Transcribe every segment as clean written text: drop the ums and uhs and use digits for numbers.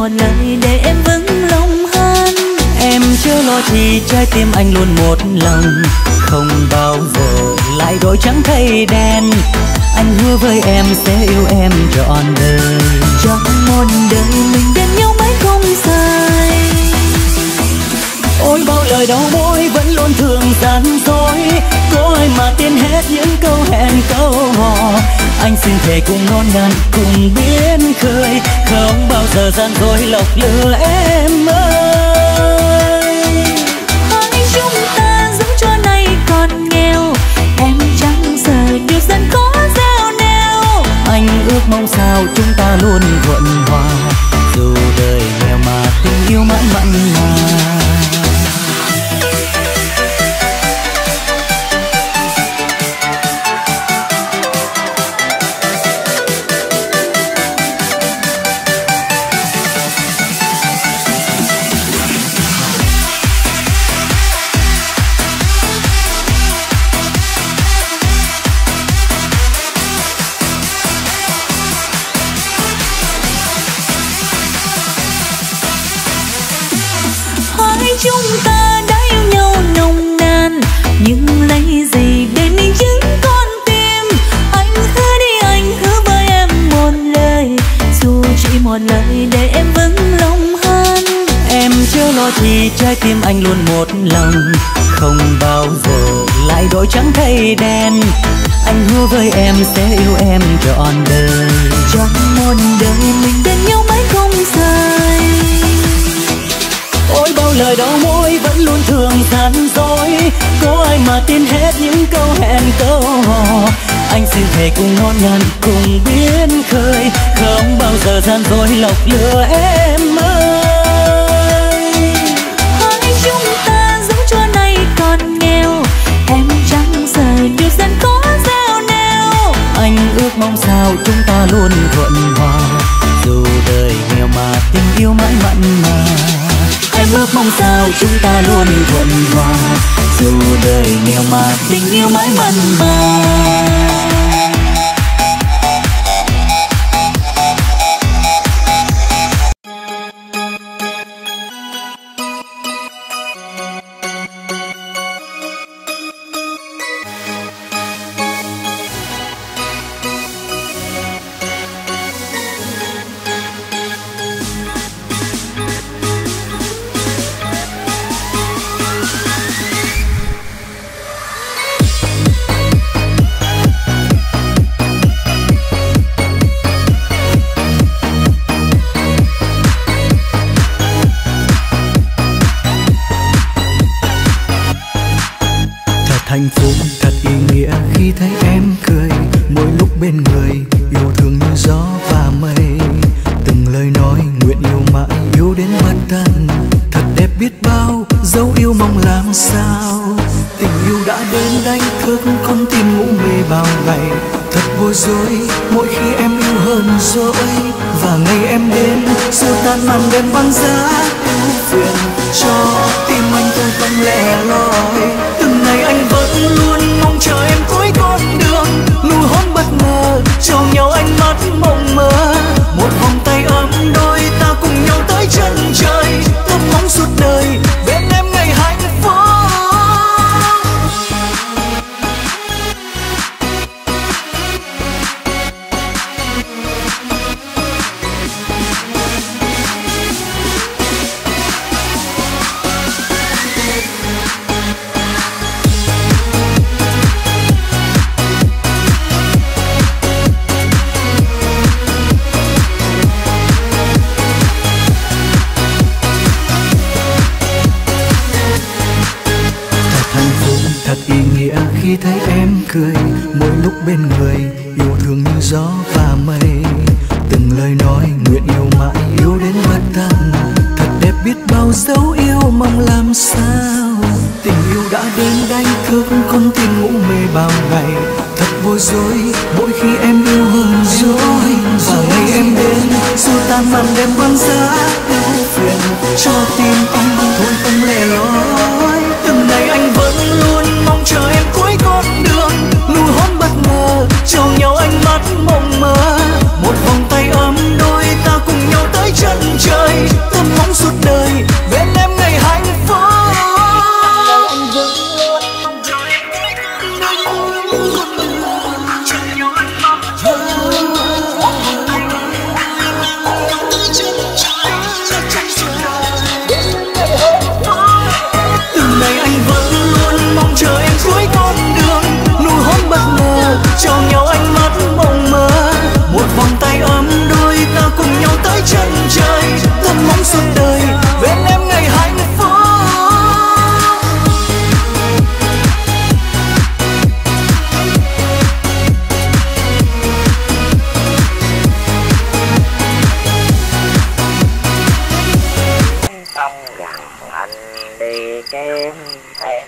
một lời để em vững lòng hơn. Em chưa lo thì trái tim anh luôn một lòng, không bao giờ lại đổi trắng thay đen. Anh hứa với em sẽ yêu em trọn đời, trong một đời mình bên nhau mãi không rời. Ôi bao lời đau môi vẫn luôn thường gian dối, có ai mà tin hết những câu hẹn câu hò. Anh xin thề cùng non nàn cùng biến khơi, không bao giờ gian dối lọc lừa em ơi. Hai chúng ta giữ cho nay còn nghèo, em chẳng giờ điều gian có gieo neo. Anh ước mong sao chúng ta luôn thuận hòa, dù đời nghèo mà tình yêu mãi mặn mà. Chúng ta đã yêu nhau nồng nàn, nhưng lấy gì để minh chứng con tim. Anh hứa đi, anh hứa với em một lời, dù chỉ một lời để em vững lòng hơn. Em chưa lo thì trái tim anh luôn một lòng, không bao giờ lại đổi trắng thay đen. Anh hứa với em sẽ yêu em trọn đời, trong một đời mình bên nhau mãi không rời. Ôi bao lời đau môi vẫn luôn thường gian dối, có ai mà tin hết những câu hẹn câu hò. Anh xin thề cùng non nàn cùng biến khơi, không bao giờ gian dối lọc lừa em ơi. Hai chúng ta giữ cho nay còn nghèo, em chẳng giờ điều gian có gieo neo. Anh ước mong sao chúng ta luôn thuận hòa, dù đời nghèo mà tình yêu mãi mặn mà. Em ước mong sao chúng ta luôn thuận hòa, dù đời nghèo mà tình yêu mãi mặn mà. Hạnh phúc thật ý nghĩa khi thấy em cười, mỗi lúc bên người yêu thương như gió và mây. Từng lời nói nguyện yêu mãi, yêu đến bất tận, thật đẹp biết bao, dấu yêu mong làm sao. Tình yêu đã đến đánh thức con tim ngủ mê bao ngày, thật bối rối mỗi khi em yêu hơn dỗi. Và ngày em đến xua tan màn đêm băng giá ưu phiền, cho tim anh thôi không lẻ loi. Từng ngày anh vẫn luôn mong chờ em cuối con đường, nụ hôn bất ngờ cho nhau ánh mắt mộng mơ. Một vòng tay ấm đôi ta cùng nhau tới chân trời, ước mong suốt đời bên em ngày hạnh phúc. Khi thấy em cười, mỗi lúc bên người yêu thương như gió và mây. Từng lời nói nguyện yêu mãi, yêu đến bất tận, thật đẹp biết bao dấu yêu mong làm sao. Tình yêu đã đến đánh thức con tim ngủ mê bao ngày, thật bối rối mỗi khi em yêu hơn dối. Và ngày em đến xua tan màn đêm băng giá ưu phiền, cho tim anh thôi không lẻ loi. Từng ngày anh vẫn luôn mong chờ em cuối con đường, nụ hôn bất ngờ cho nhau ánh mắt mộng mơ. Một vòng tay ấm đôi ta cùng nhau tới chân trời, kem thèm.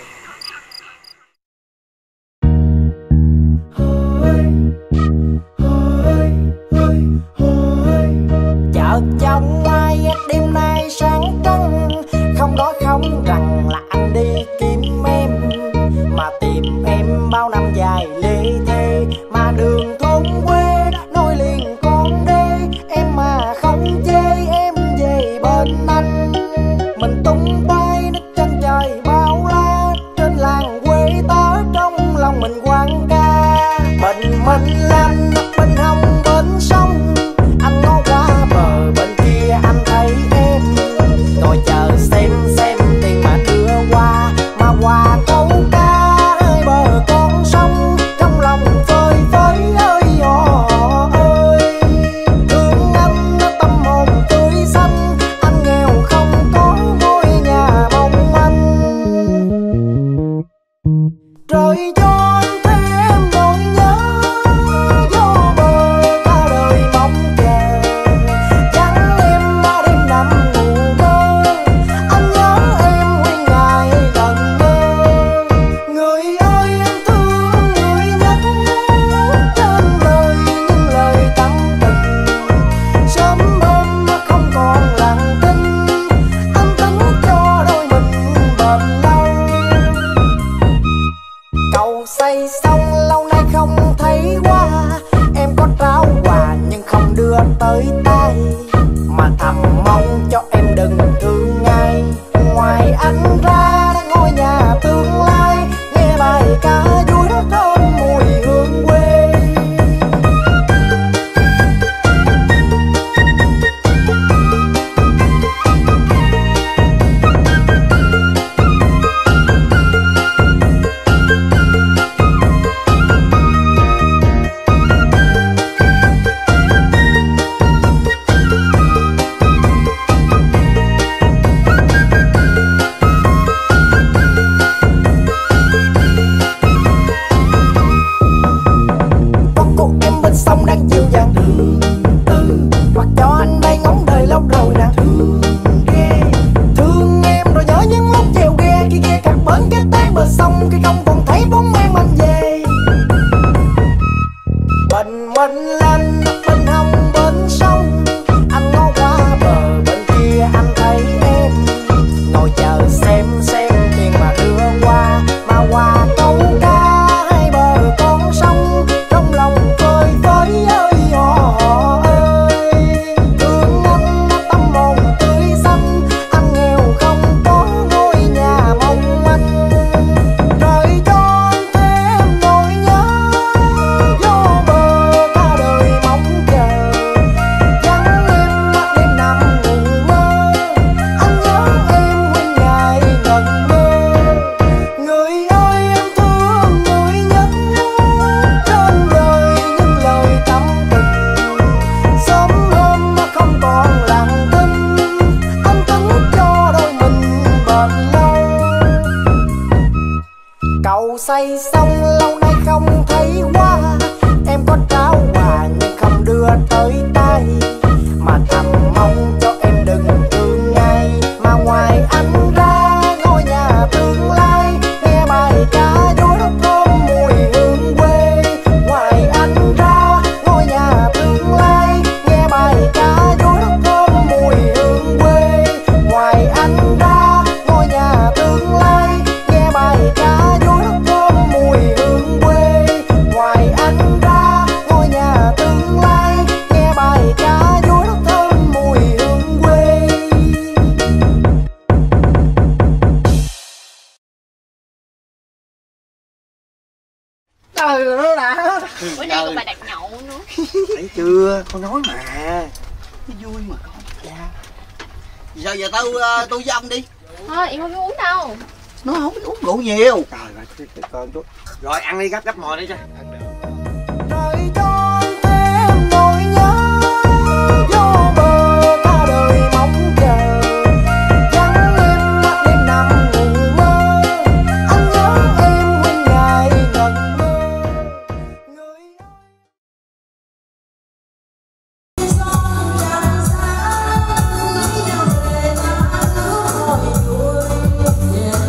Chợ trong ai đêm nay sáng trăng, không nói không rằng là anh đi kiếm em, mà tìm em bao năm dài lê thê, mà đường thôn quê nối liền con đê, em mà không chê em về bên anh. Mình tung bay nước chân trời bao la, trên làng quê tớ trong lòng mình quang ca. Mình làm bên hông bên sông, anh ngó qua bờ bên kia anh thấy em, ngồi chờ xem tiền mà đưa qua, mà qua câu ca hai bờ con sông, trong lòng phơi phới ơi hò ơi. Thương anh tâm hồn tươi xanh, anh nghèo không có ngôi nhà mong anh. Trời cho anh thêm nỗi nhớ, vô bờ cả đời mong chờ, chẳng em ba đêm nằm ngủ mơ, anh nhớ em nguyên ngày gần mơ. Người ơi em thương người nhất trên đời, những lời tâm tình sớm hôm không còn lặng thinh, anh tính cho đôi mình bền lâu. Cầu xây xong lâu nay không thấy qua, em có trao quà nhưng không đưa tới tay, mà thầm mong cho em đừng thương ngay. Ngoài anh ra ngôi nhà tương lai, nghe bài ca vui đó thơm mùi hương quê. Có cô em bên sông đang dịu dàng hoặc cho anh đây ngóng đời lâu rồi nè. Thương em rồi nhớ những lúc chèo ghe khi ghe cặp bến cái tới bờ sông, khi không còn thấy bóng em anh về. Mình lên bên hông bên sông, anh ngó qua bờ bên kia anh thấy em, ngồi chờ xem tiền mà đưa qua, mà qua câu ca hai bờ con sông, trong lòng phơi phới ơi hò ơi. Thương anh tâm hồn tươi xanh, anh nghèo không có ngôi nhà mong anh. Trời cho anh thêm nỗi nhớ, vô bờ cả đời mong chờ, chẳng em đêm nằm ngủ mơ, anh nhớ em nguyên ngày ngẩn mơ. Người ơi em thương người nhất trên đời, những lời tâm tình sớm hôm không còn lặng thinh, anh tính cho đôi mình bền lâu. Cầu xây xong lâu nay không thấy qua, em có trao quà nhưng không đưa tới tay, mà thầm mong cho em đừng thương ngay. Mà ngoài anh ra ngôi nhà tương lai, nghe bài ca vui đó thơm mùi hương quê. Ngoài anh ra ngôi nhà tương lai, nghe bài ca vui đó thơm mùi hương quê. Ngoài anh ra ngôi nhà tương lai, nghe bài ca vui đó thơm mùi hương quê. Ngoài anh ra ngôi nhà tương lai, nghe bài ca vui đó thơm mùi hương quê. Trời ơi đã. Bữa nay còn bà đặt nhậu nữa. Thấy chưa, con nói mà nó vui mà con. Dạ. Sao giờ tôi với ông đi. Thôi em không biết uống đâu. Nó không biết uống rượu nhiều. Trời ơi, cái con chút. Rồi ăn đi, gấp mồi đi cho. Trời cho anh thêm nỗi nhớ, vô bờ cả đời mong chờ, chẳng em đêm nằm ngủ mơ, anh nhớ em nguyên ngày ngẩn mơ. Người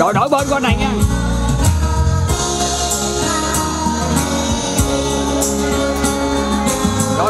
Rồi đổi bên con này nha. Rồi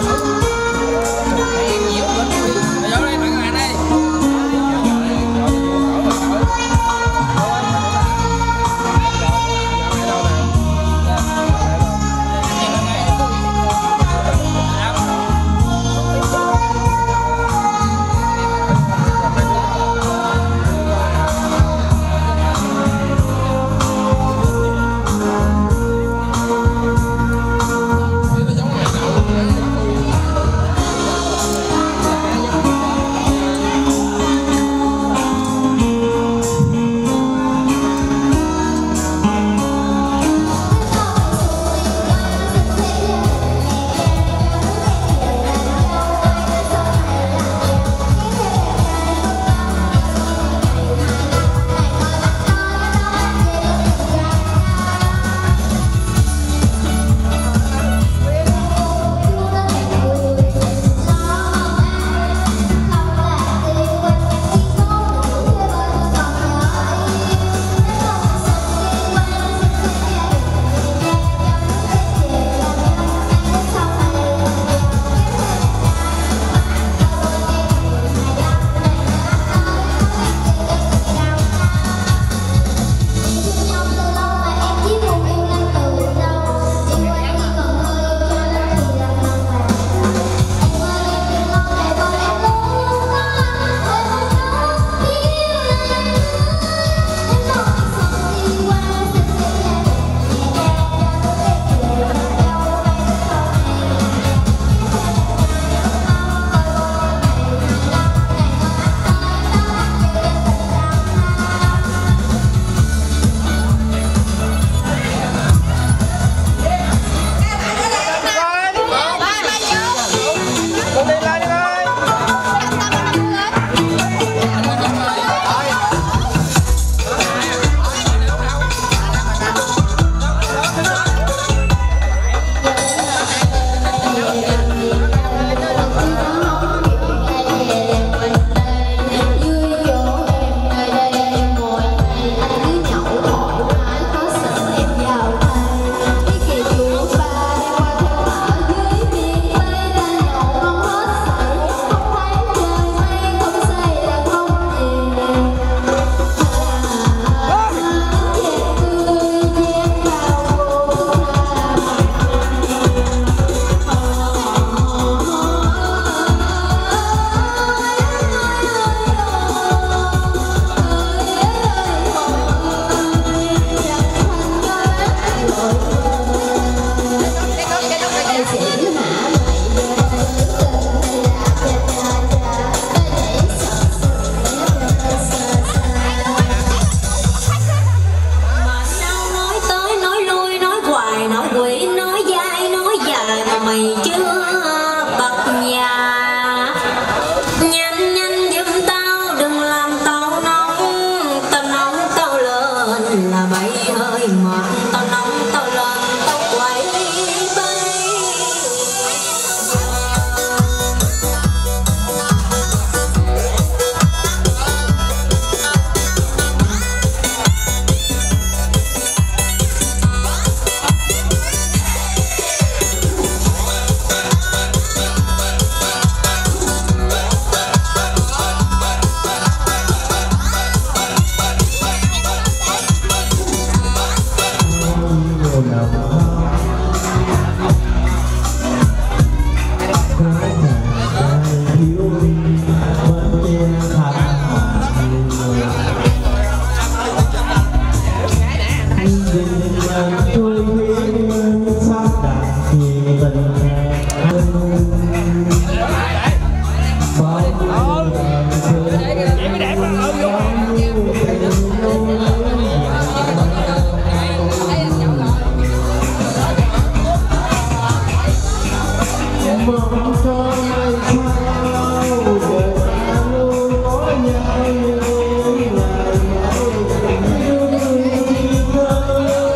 Hãy subscribe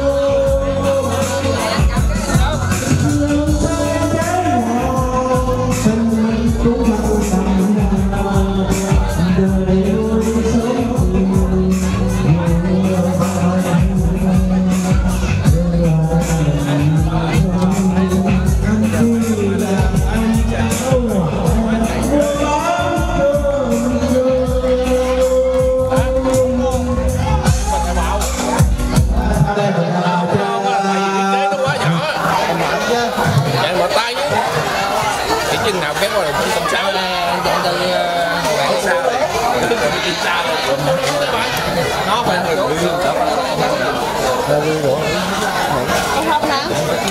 Chạy một tay chứ. Cái chân nào kéo qua là không sao. Chạy từ bạn sao đấy. Đi xa rồi. Nó phải người của Dương đó. Không không hả?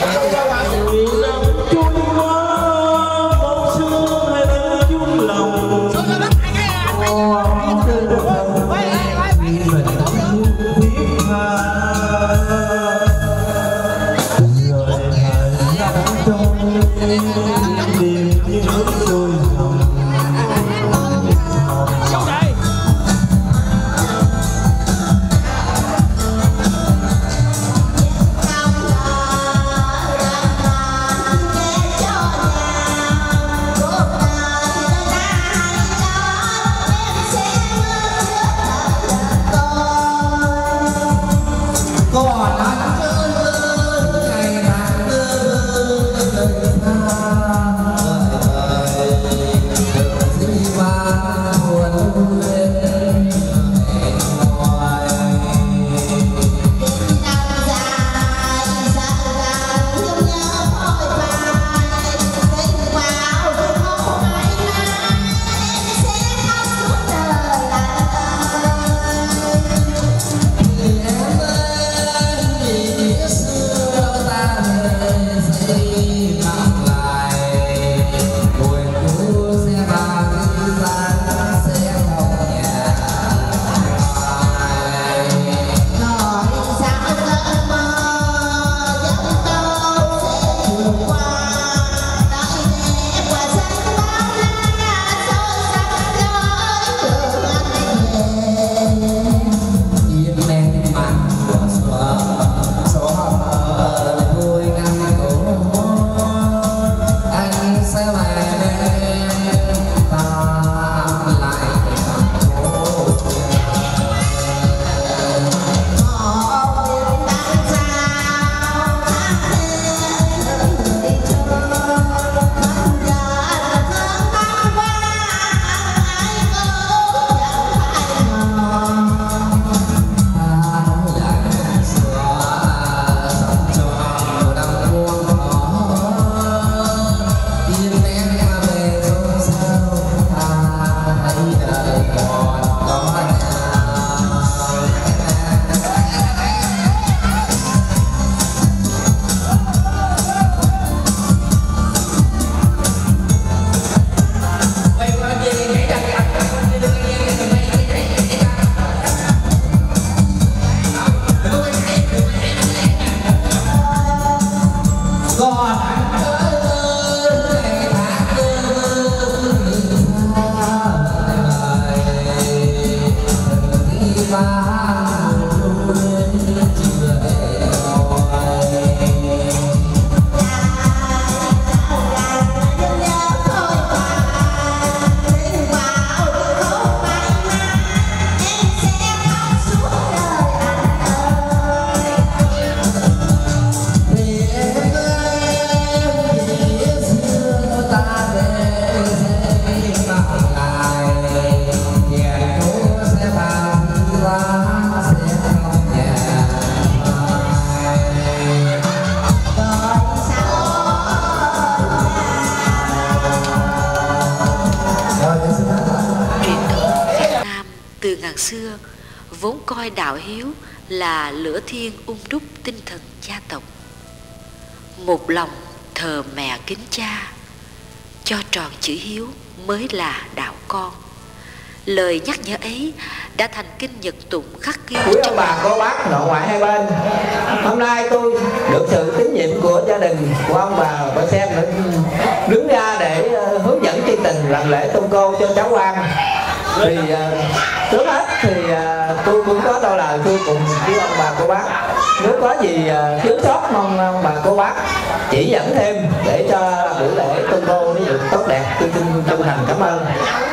Xưa vốn coi đạo hiếu là lửa thiêng đúc tinh thần gia tộc. Một lòng thờ mẹ kính cha, cho tròn chữ hiếu mới là đạo con. Lời nhắc nhở ấy đã thành kinh nhật tụng khắc ghi quý ông bà cô bác nội ngoại hai bên. Hôm nay tôi được sự tín nhiệm của gia đình của ông bà xem đứng ra để hướng dẫn chi tình làm lễ tôn cô cho cháu Quang. Thì trước hết thì tôi cũng có đôi lời tôi cùng với ông bà cô bác, nếu có gì thiếu sót mong ông bà cô bác chỉ dẫn thêm để cho buổi lễ tôn cô nó được tốt đẹp. Tôi xin chân thành cảm ơn.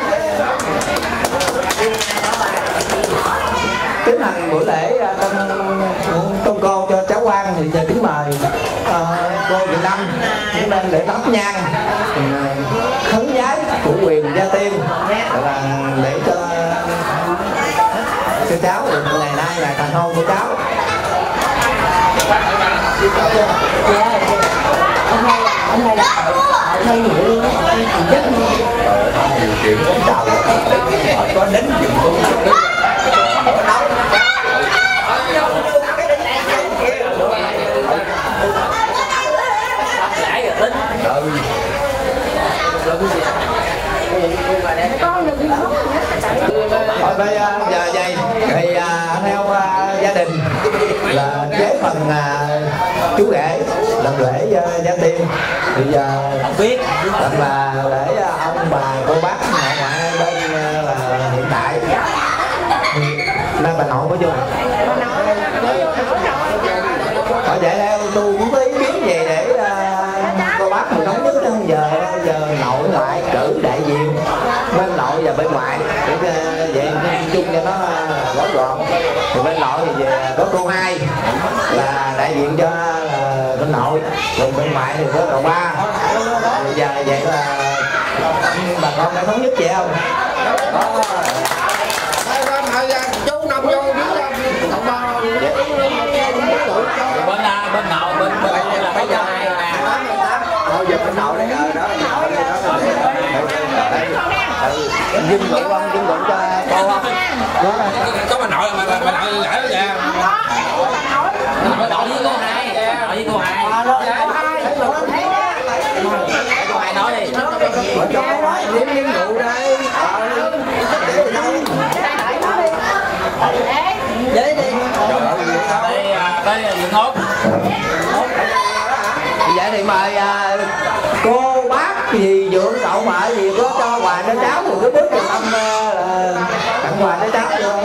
Tiến hành buổi lễ tôn cô cho cháu Quang thì giờ kính mời cô Việt Nam cũng lên để đắp nhang khấn vái của quyền gia tiên là để cho cháu được ngày nay là thành hôn của cháu. chuyện có đầu có đến chuyện cũng thôi bây giờ vậy thì theo gia đình là với phần chú rể làm lễ gia tiên thì giờ không biết là để ông bà cô bác ngoại hai bên là hiện tại nên bà nội có vô hỏi vậy theo tôi cũng có ý kiến về để cô bác mình thống nhất đó giờ nội ngoại cử đại diện bên nội và bên ngoại để vậy chung cho nó gói gọn. Thì bên nội thì có cô hai là đại diện cho bên nội, còn bên ngoại thì có cậu ba. Giờ vậy là bà con đã thống nhất vậy không? Chú nằm vô cậu ba bên nội bên là bây giờ này thôi giờ bên nội đấy đó dinh gọi ông dinh gọi cho cô không có bà nội mà nội lẽ đó nha bà nội với cô hai nội với cô hai cô hai nói đi cho cô nói điểm nhiệm vụ đây đấy đi tới dựng hốt vậy thì mời cô bác gì dưỡng cậu mà gì có cho quà cho cháu thì cứ bước trường âm tặng quà cho cháu được.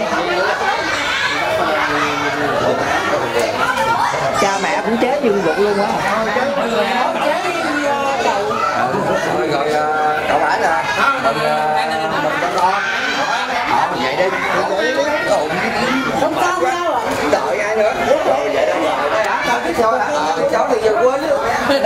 Cha mẹ cũng chế dương dục luôn á. Rồi cậu phải là vậy đi không sao đâu đợi ai nữa rồi vậy đó cháu thì giờ quên luôn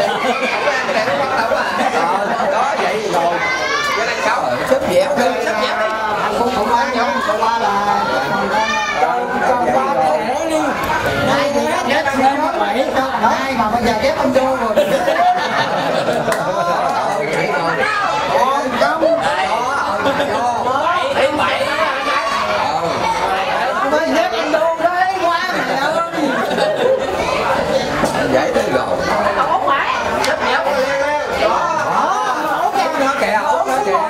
đó vậy rồi cái này cháu sắp dẹp đi sắp dẹp đi không ba nhau cậu ba là cậu ba để đi nay thì ghép lên bảy nay mà bây giờ ghép ông vô rồi vậy tới rồi ốp phải sắp dẹp nó kìa ốp nó kìa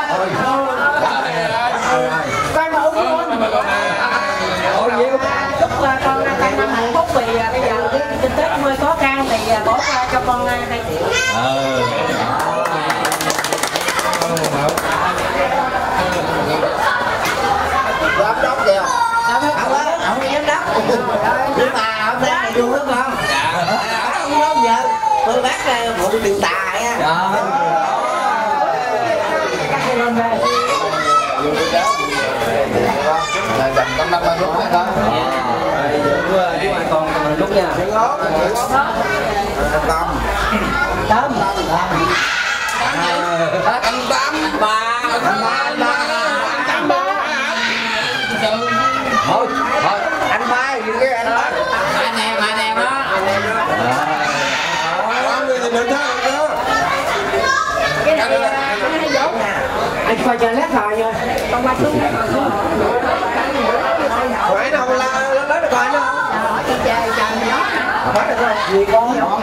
con mà ốp nhiều chúc con năm hạnh phúc vì bây giờ cái kinh tế hơi khó khăn thì bỏ qua cho con 2 triệu. Giám đốc kìa không giám đốc nhưng mà hôm nay là vui đúng không? Không đâu giờ tôi bác phụ tiền tài á. Là dành con 50 lúc đó đó. Chú ai con lúc nha. Tâm thôi anh ba gì cái anh ba anh em đó cái này hay dốt nè anh coi cho lát rồi nha con ba xuống phải đâu la lấy được coi nữa không phải được rồi gì con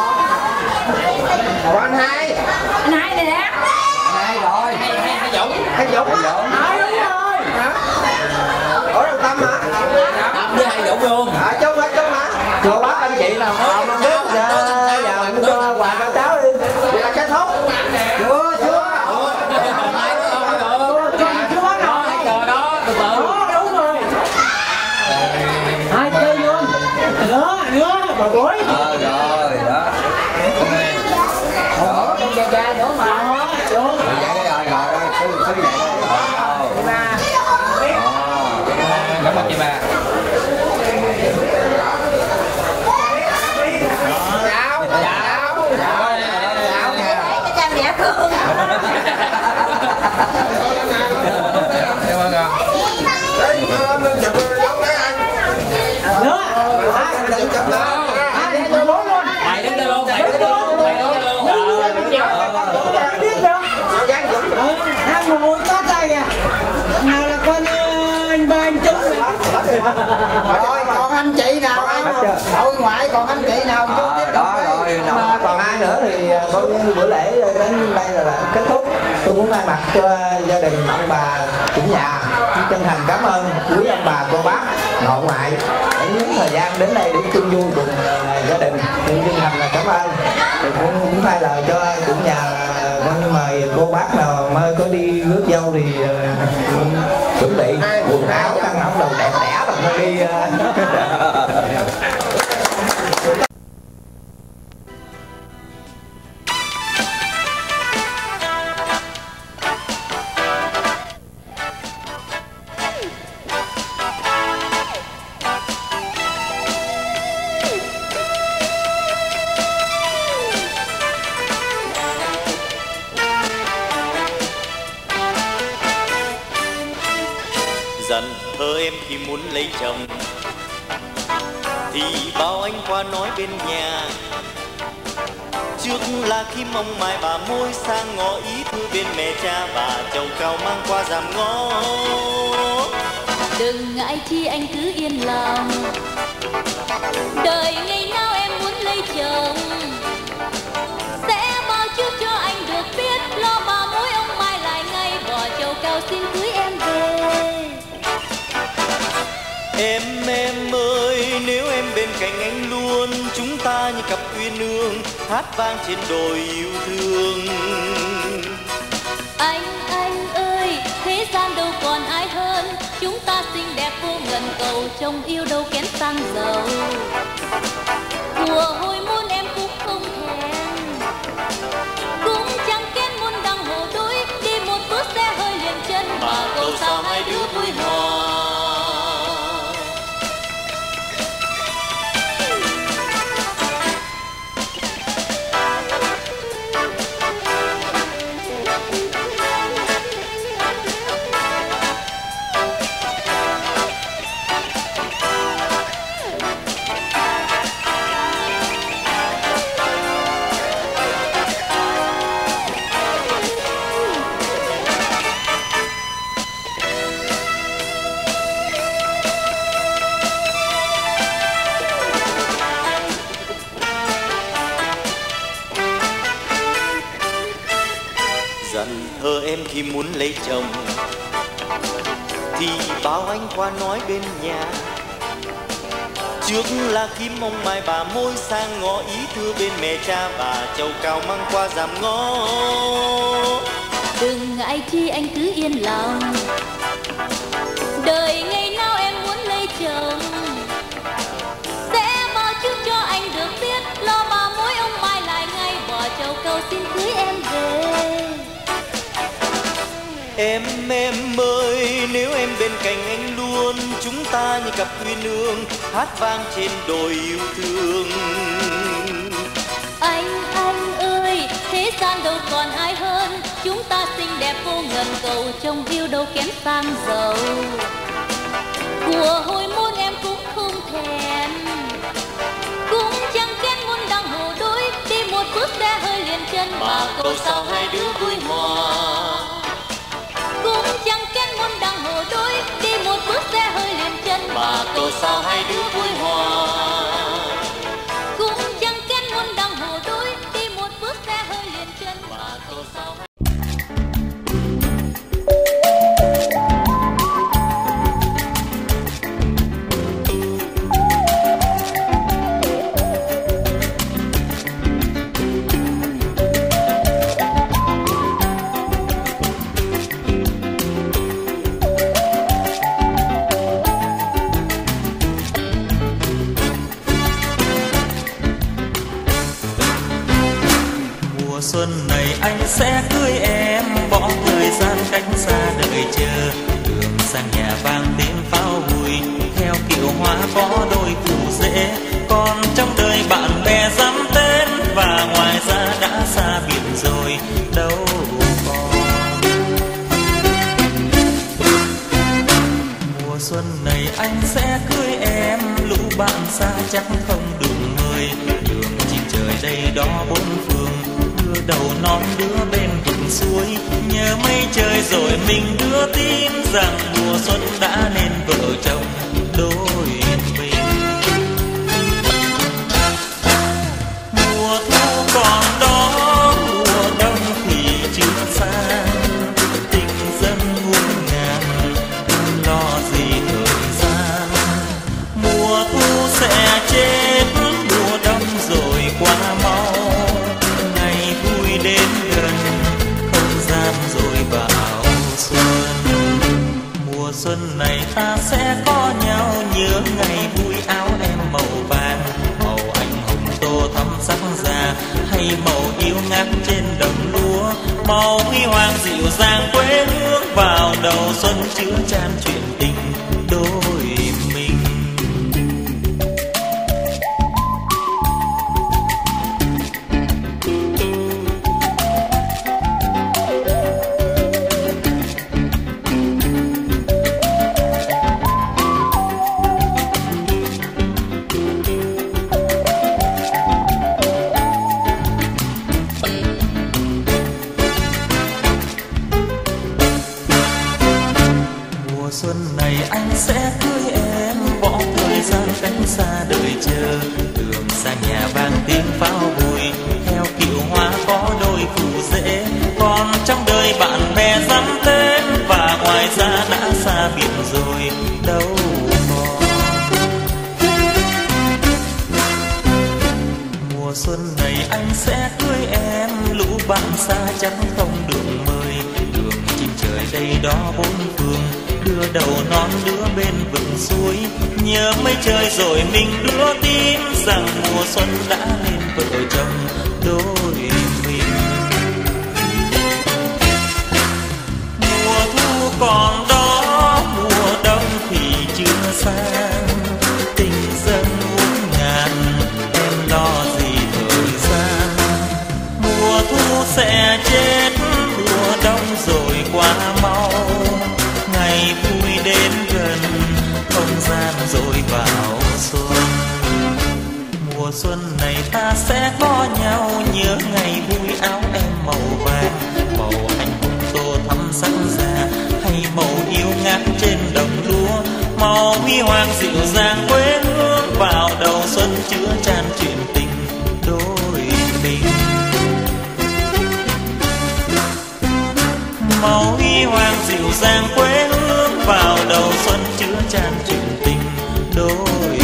anh hai này nè hai rồi hai Dũng đúng rồi ở đâu Tâm hả? Tâm với hai Dũng luôn chung hả? Cô bác anh chị nào không biết giờ mình cho quà cho cháu đi vậy là cái thúc chưa đúng rồi 2 cây luôn nữa bà gối rồi đó cha đúng mà đúng vậy rồi cứ vậy cảm ơn chị bà cha mẹ thương nữa Rồi còn anh chị nào đội ngoại, còn anh chị nào chú tiếp đó rồi còn ai nữa thì coi như bữa lễ đến đây là kết thúc. Tôi muốn thay mặt cho gia đình ông bà chủ nhà chân thành cảm ơn quý ông bà cô bác nội ngoại đã nhấn thời gian đến đây để chung vui cùng gia đình. Chân thành là cảm ơn. Thì cũng thay lời cho chủ nhà mời cô bác nào mới có đi rước dâu thì chuẩn bị quần áo khăn áo đầu đẹp đẽ rồi đi. Dần thơ em khi muốn lấy chồng thì bao anh qua nói bên nhà. Trước là khi mong mai bà môi sang ngõ ý thư bên mẹ cha, bà chầu cao mang qua giảm ngõ. Đừng ngại chi anh cứ yên lòng, đời ngày nào em muốn lấy chồng sẽ bao trước cho anh được biết. Lo bà mối ông mai lại ngay bỏ chầu cao xin cưới em về. Em ơi, nếu em bên cạnh anh luôn, chúng ta như cặp uyên ương hát vang trên đồi yêu thương. Anh ơi, thế gian đâu còn ai hơn, chúng ta xinh đẹp vô ngần cầu, chồng yêu đâu kén sang giàu. Của hồi môn em cũng không thèm, cũng chẳng kén muôn đăng hồ đôi, đi một bước xe hơi liền chân, mà cầu sao hai đứa vui hòa. Dần thơ em khi muốn lấy chồng thì bao anh qua nói bên nhà. Trước là khi mong mai bà môi sang ngõ ý thưa bên mẹ cha, bà chầu cao mang qua giảm ngõ. Đừng ngại chi anh cứ yên lòng, đời ngày nào em muốn lấy chồng sẽ bao trước cho anh được biết. Lo bà mối ông mai lại ngay bỏ chầu cầu xin cưới em về. Em ơi, nếu em bên cạnh anh luôn, chúng ta như cặp uyên ương hát vang trên đồi yêu thương. Anh ơi, thế gian đâu còn ai hơn, chúng ta xinh đẹp vô ngần cầu, chồng yêu đâu kém sang giàu. Của hồi môn em cũng không thèm, cũng chẳng kén muôn đăng hồ đôi, đi một bước xe hơi liền chân, mà cầu sao hai đứa vui hòa. Cũng chẳng kén muôn đăng hồ đôi, đi một bước xe hơi liền chân, mà cầu sao hai đứa vui hòa. Cũng chẳng kén muôn đăng hồ đôi, đi một bước xe hơi liền chân, mà cầu sao hai... Xuân này anh sẽ cưới em, bỏ thời gian cách xa đợi chờ, đường sang nhà vang đêm pháo vui, theo kiệu hoa có đôi phù rể, còn trong đời bạn bè dám tên, và ngoài ra đã xa biệt rồi đâu còn. Mùa xuân này anh sẽ cưới em, lũ bạn xa chắc không đủ mời, đường chim trời đây đó bốn phương, đầu non đứa bên vực suối, nhớ mây trời rồi mình đưa tin rằng mùa xuân đã nên vợ chồng. đôi mình. Mùa thu còn đó, mùa đông thì chưa xa, tình dân muôn ngàn lo gì thời gian. Mùa thu sẽ chết, mùa đông rồi qua mau, ngày vui đến gần, không gian rồi vào xuân. Mùa xuân này ta sẽ có nhau, nhớ ngày vui áo em màu vàng, màu anh hùng tô thắm sắc da, hay màu yêu ngát trên đồng lúa, màu huy hoàng dịu dàng quê hương, vào đầu xuân chứa chan chuyện tình đôi mình. Xuân này anh sẽ cưới em, bỏ thời gian cách xa đợi chờ, đường xa nhà vang tiếng pháo vui, theo kiệu hoa có đôi phù rể, còn trong đời bạn bè dăm tên, và ngoài ra đã xa biệt rồi đâu còn. Mùa xuân này anh sẽ cưới em, lũ bạn xa chắc không được mời, đường chim trời đây đó bốn phương, đưa đầu non đứa bên vực suối, nhớ mấy trời rồi mình đưa tin rằng mùa xuân đã lên vợ chồng đôi mình. Mùa thu còn đó, mùa đông thì chưa xa, tình dân muôn ngàn, em lo gì thời gian. Mùa thu sẽ chết, mùa đông rồi qua mau, ngày vui đến gần, không gian rồi vào xuân. Mùa xuân này ta sẽ có nhau, nhớ ngày vui áo em màu vàng, màu anh hùng tô thắm sắc da, hay màu yêu ngát trên đồng lúa, màu huy hoàng dịu dàng quê hương, vào đầu xuân chứa chan chuyện tình đôi mình. Màu huy hoàng dịu dàng quê hương, vào đầu xuân chứa chan chuyện tình đôi mình.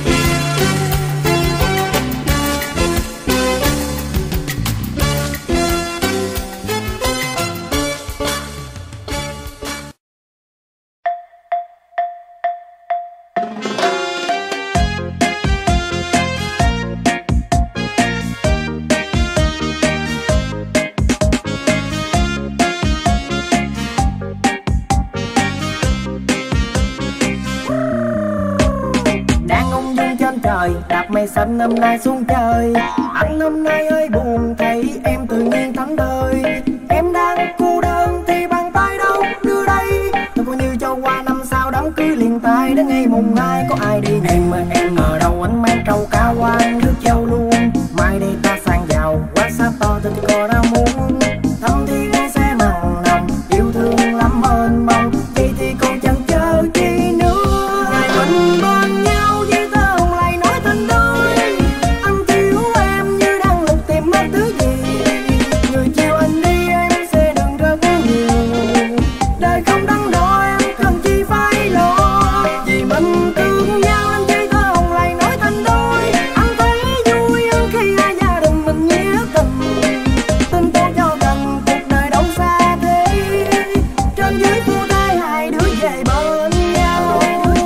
Đạp mây xanh năm nay xuống trời, anh năm nay ơi buồn thấy em tự nhiên thắng đời. Em đang cô đơn thì bàn tay đâu đưa đây, tôi coi như cho qua năm sau đám cưới liền tay, đến ngày mùng 2 có ai đi em ở đâu anh mang trâu cá quan nước châu luôn. Mai đây ta sang giàu quá xa to tình cờ đã muốn, thăm thì nghe sẽ mặn nồng yêu thương lắm mênh mông, vậy thì còn chẳng chờ chi nữa. Ngày mình bên nhau với tơ hồng lại nói tình đôi, anh thiếu em như đang lục tìm mất thứ gì, người chiều anh đi em sẽ đừng rất nhiều, đời không đắn đo em cần chi phải lo, vì mình thương nhau anh chơi tơ hồng lại nói tình đôi. Anh thấy vui hơn khi hai gia đình mình nghĩa tình, tình tôi cho gần cuộc đời đâu xa thế, trên dưới phu thai hai đứa về bên nhau.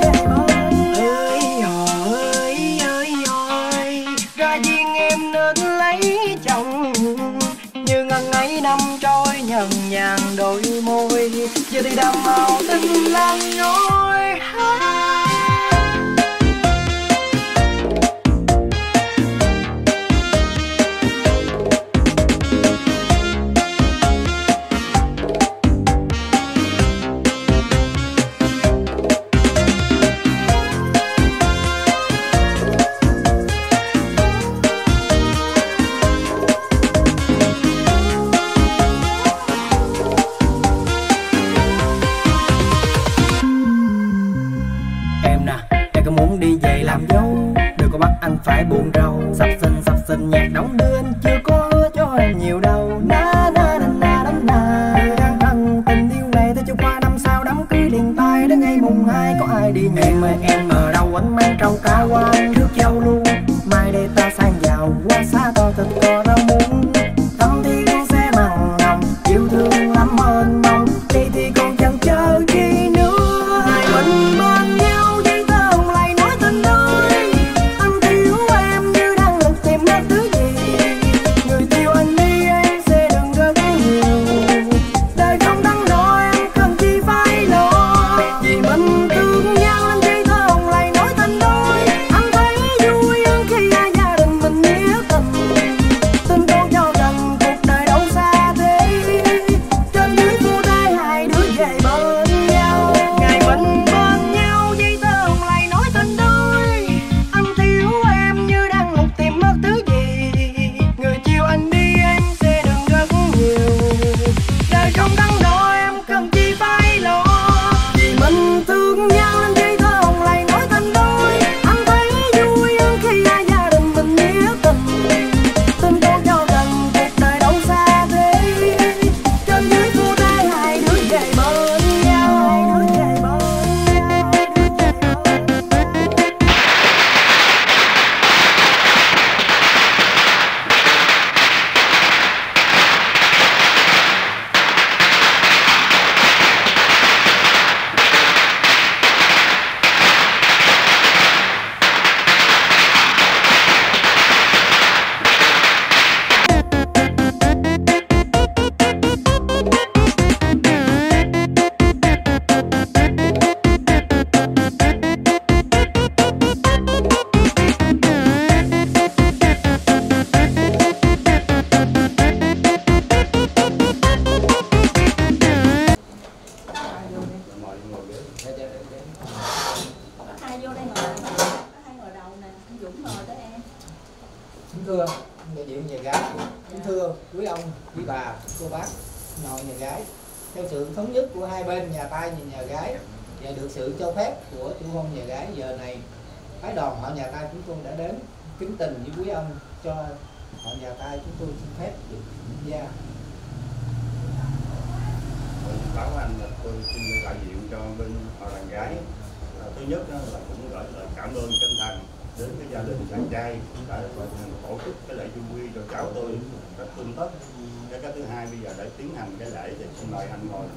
Ra duyên em nên lấy chồng, như ngần ấy năm trôi nhần nhàn đôi môi, giờ thì đầm màu tình lan nhói. phải buồn rầu. Sập sình nhạc đóng đưa anh chưa có hứa cho em nhiều đâu. Na na na na na na. Đang thân tình yêu này ta chưa qua năm sau đám cưới liền tay đến ngày mùng 2 có ai đi nhẹ. Em ở đâu anh mang trâu cá qua trước châu luôn. Mai đây ta sang giàu qua xa to thịt to rau muống. Thăm thì con sẽ mặn nồng yêu thương lắm hơn mong. Đi thì còn chẳng chờ chi nữa. Hai mình bên nhau giấy tờ hồng lại nói tình đôi. Anh thiếu em như đang lục tìm hết thứ gì. Người yêu anh đi em sẽ đừng rất nhiều. Đời không đắn đo em cần chi phải lo. Vì mình thương nhau anh giấy tờ hồng lại nói tình đôi. Anh thấy vui hơn khi hai gia đình mình nghĩa tình. Tình con cho gần cuộc đời đâu xa thế. Trên dưới phu thê hai đứa về bên nhau. Ngày mình bên nhau giấy tờ hồng lại nói tình đôi. Anh thiếu em như đang lục tìm mất thứ gì. Người chiều anh đi em sẽ đừng rất nhiều. Đời không đắn đo em cần chi phải lo. Vì mình thương nhau nên giấy tờ hồng lại nói tình đôi. Anh thấy vui hơn khi hai gia đình mình nghĩa tình. Tình con cho gần cuộc đời đâu xa thế. Trên dưới phu thê hai đứa về bên nhau. Hai đứa về bên nhau. Ai vô đây ngồi, ai ngồi đầu nè, anh Dũng mời tới em. Kính thưa đại diện nhà gái, kính thưa quý ông, quý bà, cô bác, nội nhà gái. Theo sự thống nhất của hai bên nhà trai nhà gái và được sự cho phép của chủ hôn nhà gái, giờ này phái đoàn họ nhà trai chúng tôi đã đến kính tình với quý ông cho họ nhà trai chúng tôi xin phép được gia. Báo anh là tôi xin đại diện cho bên họ đàn gái. Thứ nhất là cũng gửi lời cảm ơn chân thành đến cái gia đình chàng trai đã tổ chức cái lễ chung quy cho cháu tôi rất tươm tất. Cái thứ hai bây giờ để tiến hành cái lễ thì xin mời anh ngồi.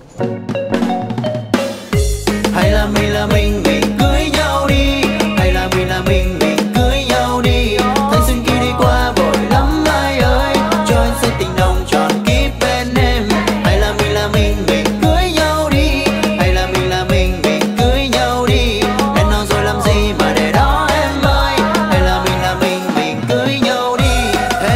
Hay là mình cưới nhau đi. Hay là mình cưới nhau đi. Thanh xuân kia đi qua vội lắm ai ơi. Cho anh sẽ tình nồng tròn kiếp bên em. Hay là mình cưới nhau đi. Hay là mình cưới nhau đi. Em non rồi làm gì mà để đó em ơi. Hay là mình cưới nhau đi.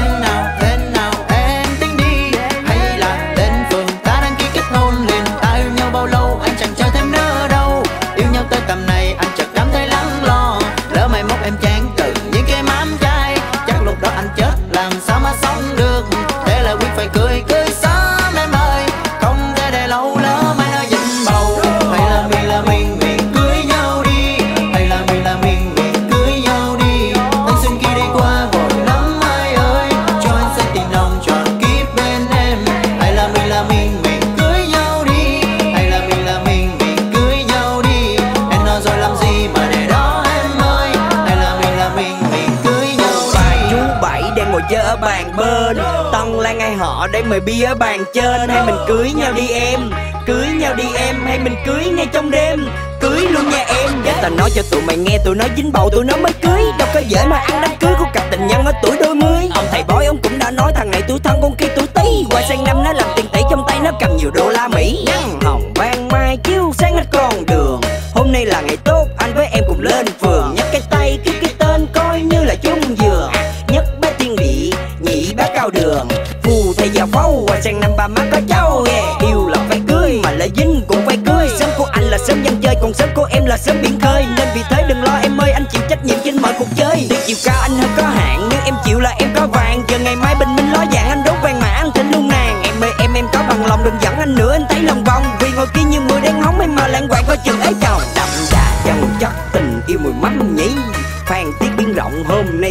Thế nào em tính đi. Hay là đến phường ta đăng ký kết hôn liền. Ta yêu nhau bao lâu anh chẳng chờ thêm nữa đâu. Yêu nhau tới tầm này anh chợt cảm thấy lắng lo. Lỡ mai mốt em chán từ những cái mám trai. Chắc lúc đó anh chết làm sao mà sống được. Thế là quyết phải cưới sớm em ơi. Không thể để lâu lỡ mai nó dính bầu. Hay là mình cưới nhau đi. Hay là mình cưới nhau đi. Thanh xuân kia đi qua vội lắm ai ơi. Cho anh sẽ tình nồng tròn kiếp bên em. Hay là mình cưới nhau đi. Hay là mình cưới nhau đi. Em nói rồi làm gì mà để đó em ơi. Hay là mình cưới nhau đi. Chú Bảy đang ngồi chơi ở bàn bên. Tân Lan ai họ để mời bia ở bàn trên. Hay mình cưới nhau đi em. Cưới nhau đi em. Hay mình cưới ngay trong đêm. Cưới luôn nha em. Để tao nói cho tụi mày nghe. Tụi nó dính bầu tụi nó mới cưới. Đâu có dễ mà ăn đám cưới của cặp tình nhân ở tuổi đôi mươi. Ông thầy bói ông cũng đã nói thằng này tuổi thân con kia tuổi Tý. Qua sang năm nó làm tiền tỷ trong tay nó cầm nhiều đô la Mỹ. Nắng hồng ban mai chiếu sáng hết con đường. Hôm nay là ngày tốt anh với em cùng lên phường. Nhấc cái tay kêu cái tên coi như là chung giường. Nhất bá thiên địa nhị bá cao đường. Phù thầy già phâu qua sang năm ba má có cháu. Yêu là phải cưới mà lễ dính cũng phải cưới. Sớm của anh là sớm dân chơi còn sớm của em là sớm biển khơi. Nên vì thế đừng lo em ơi anh chịu trách nhiệm trên mọi cuộc chơi. Tuy chiều cao anh hơi có hạn nhưng em chịu là em có vàng. Chờ ngày mai bình minh ló dạng anh đốt vàng mà anh thịnh luôn nàng. Em ơi em có bằng lòng đừng dẫn anh nữa anh thấy lòng vòng. Vì ngồi kia như mưa đen hóng em mà lãng quạng coi chừng ấy chồng. Đậm đà chân chất tình yêu mùi mắm nhỉ. Phan tiết biến rộng hôm nay sẽ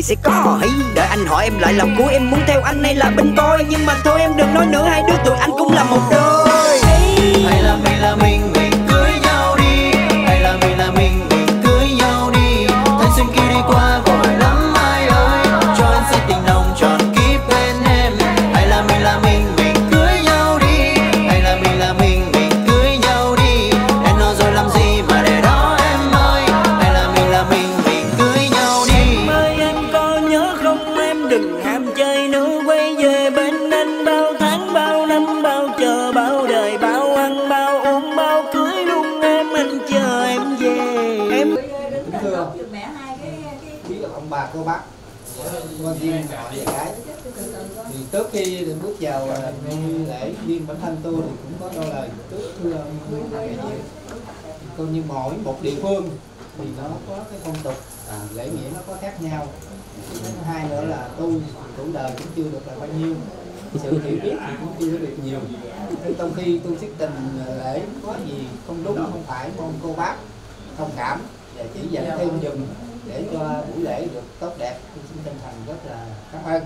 Hãy đợi anh hỏi em lại lòng của em muốn theo anh hay là bên boy. Nhưng mà thôi em đừng nói nữa, hai đứa tụi anh cũng là một đôi. Hay là mình cưới nhau đi. Hay là mình cưới nhau đi. Thanh xuân kia đi qua vội lắm ai ơi. Cho anh sẽ tình nồng tròn kiếp bên em. Hay là mình cưới nhau đi. Hay là mình cưới nhau đi. Em nói rồi làm gì mà để đó em ơi. Hay là mình cưới nhau đi. Em ơi em có nhớ không, em đừng ham chơi nữa. Quay về bên anh bao tháng bao năm bao chờ bao đời bao ăn bao uống bao cưới luôn em. Anh chờ em về em. Thưa quý ông bà cô bác quan viên họ về gái, thì trước khi bước vào lễ viên bản thân tôi thì cũng có đôi lời trước thưa ông đại diện. Coi như mỗi một địa phương thì nó có cái phong tục lễ nghĩa nó có khác nhau. Thứ hai nữa là tôi tuổi đời cũng chưa được là bao nhiêu, sự hiểu biết thì cũng chưa được nhiều. Nên trong khi tôi thuyết trình lễ có gì không đúng không phải, mong cô bác thông cảm và chỉ dẫn thêm dùm để cho buổi lễ được tốt đẹp. Tôi xin chân thành rất là cảm ơn.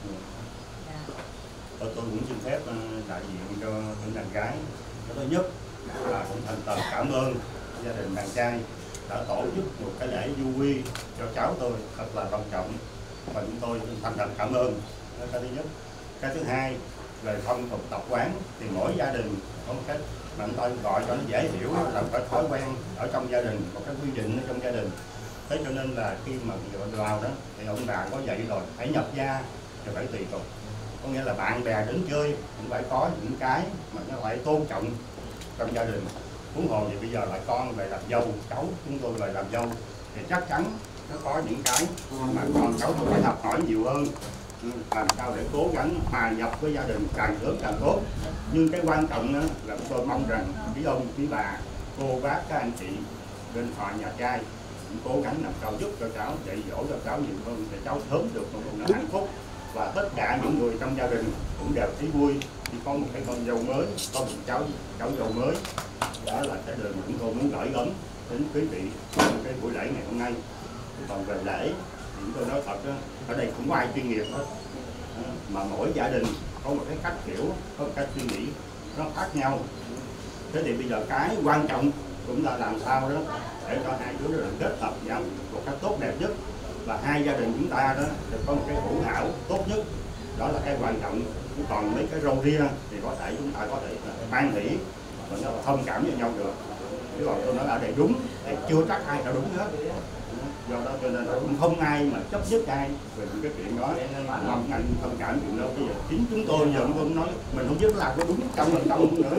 Tôi cũng xin phép đại diện cho những đàn gái. Cái thứ nhất là cũng thành tâm cảm ơn gia đình đàn trai đã tổ chức một cái lễ du quy cho cháu tôi thật là long trọng, và chúng tôi thành thật cảm ơn. Đó là cái thứ nhất. Cái thứ hai, về phong tục tập quán thì mỗi gia đình có một cách mà tôi gọi cho nó dễ hiểu là phải thói quen ở trong gia đình, một cái quy định ở trong gia đình. Thế cho nên là khi mà vào đó thì ông bà có dạy rồi, phải nhập gia thì phải tùy tục. Có nghĩa là bạn bè đến chơi cũng phải có những cái mà nó phải tôn trọng trong gia đình. Huống hồ thì bây giờ lại con về làm dâu, cháu chúng tôi về làm dâu thì chắc chắn nó có những cái mà con cháu tôi phải học hỏi nhiều hơn, làm sao để cố gắng hòa nhập với gia đình càng sớm càng tốt. Nhưng cái quan trọng đó là tôi mong rằng quý ông, quý bà, cô bác, các anh chị bên họ nhà trai cũng cố gắng làm sao giúp cho cháu, dạy dỗ cho cháu nhiều hơn để cháu sớm được một cuộc hạnh phúc. Và tất cả những người trong gia đình cũng đều thấy vui khi có một cái con dâu mới, có một cháu dâu mới. Đó là cái điều mà chúng tôi muốn gửi gắm đến quý vị trong cái buổi lễ ngày hôm nay. Còn về lễ thì chúng tôi nói thật đó, ở đây không có ai chuyên nghiệp hết, mà mỗi gia đình có một cái cách hiểu, có một cách suy nghĩ nó khác nhau. Thế thì bây giờ cái quan trọng cũng là làm sao đó để cho hai đứa được kết hợp nhau một cách tốt đẹp nhất, và hai gia đình chúng ta đó được có một cái hữu hảo tốt nhất. Đó là cái quan trọng. Còn mấy cái râu ria thì có thể chúng ta có thể hoan hỷ và nó thông cảm với nhau được. Chứ còn tôi nói ở đây đúng thì chưa chắc ai đã đúng hết. Do đó cho nên cũng không ai mà chấp nhất ai về những cái chuyện đó. Mong anh thông cảm chuyện đó. Bây giờ chính chúng tôi giờ cũng nói mình không biết là có đúng 100% nữa.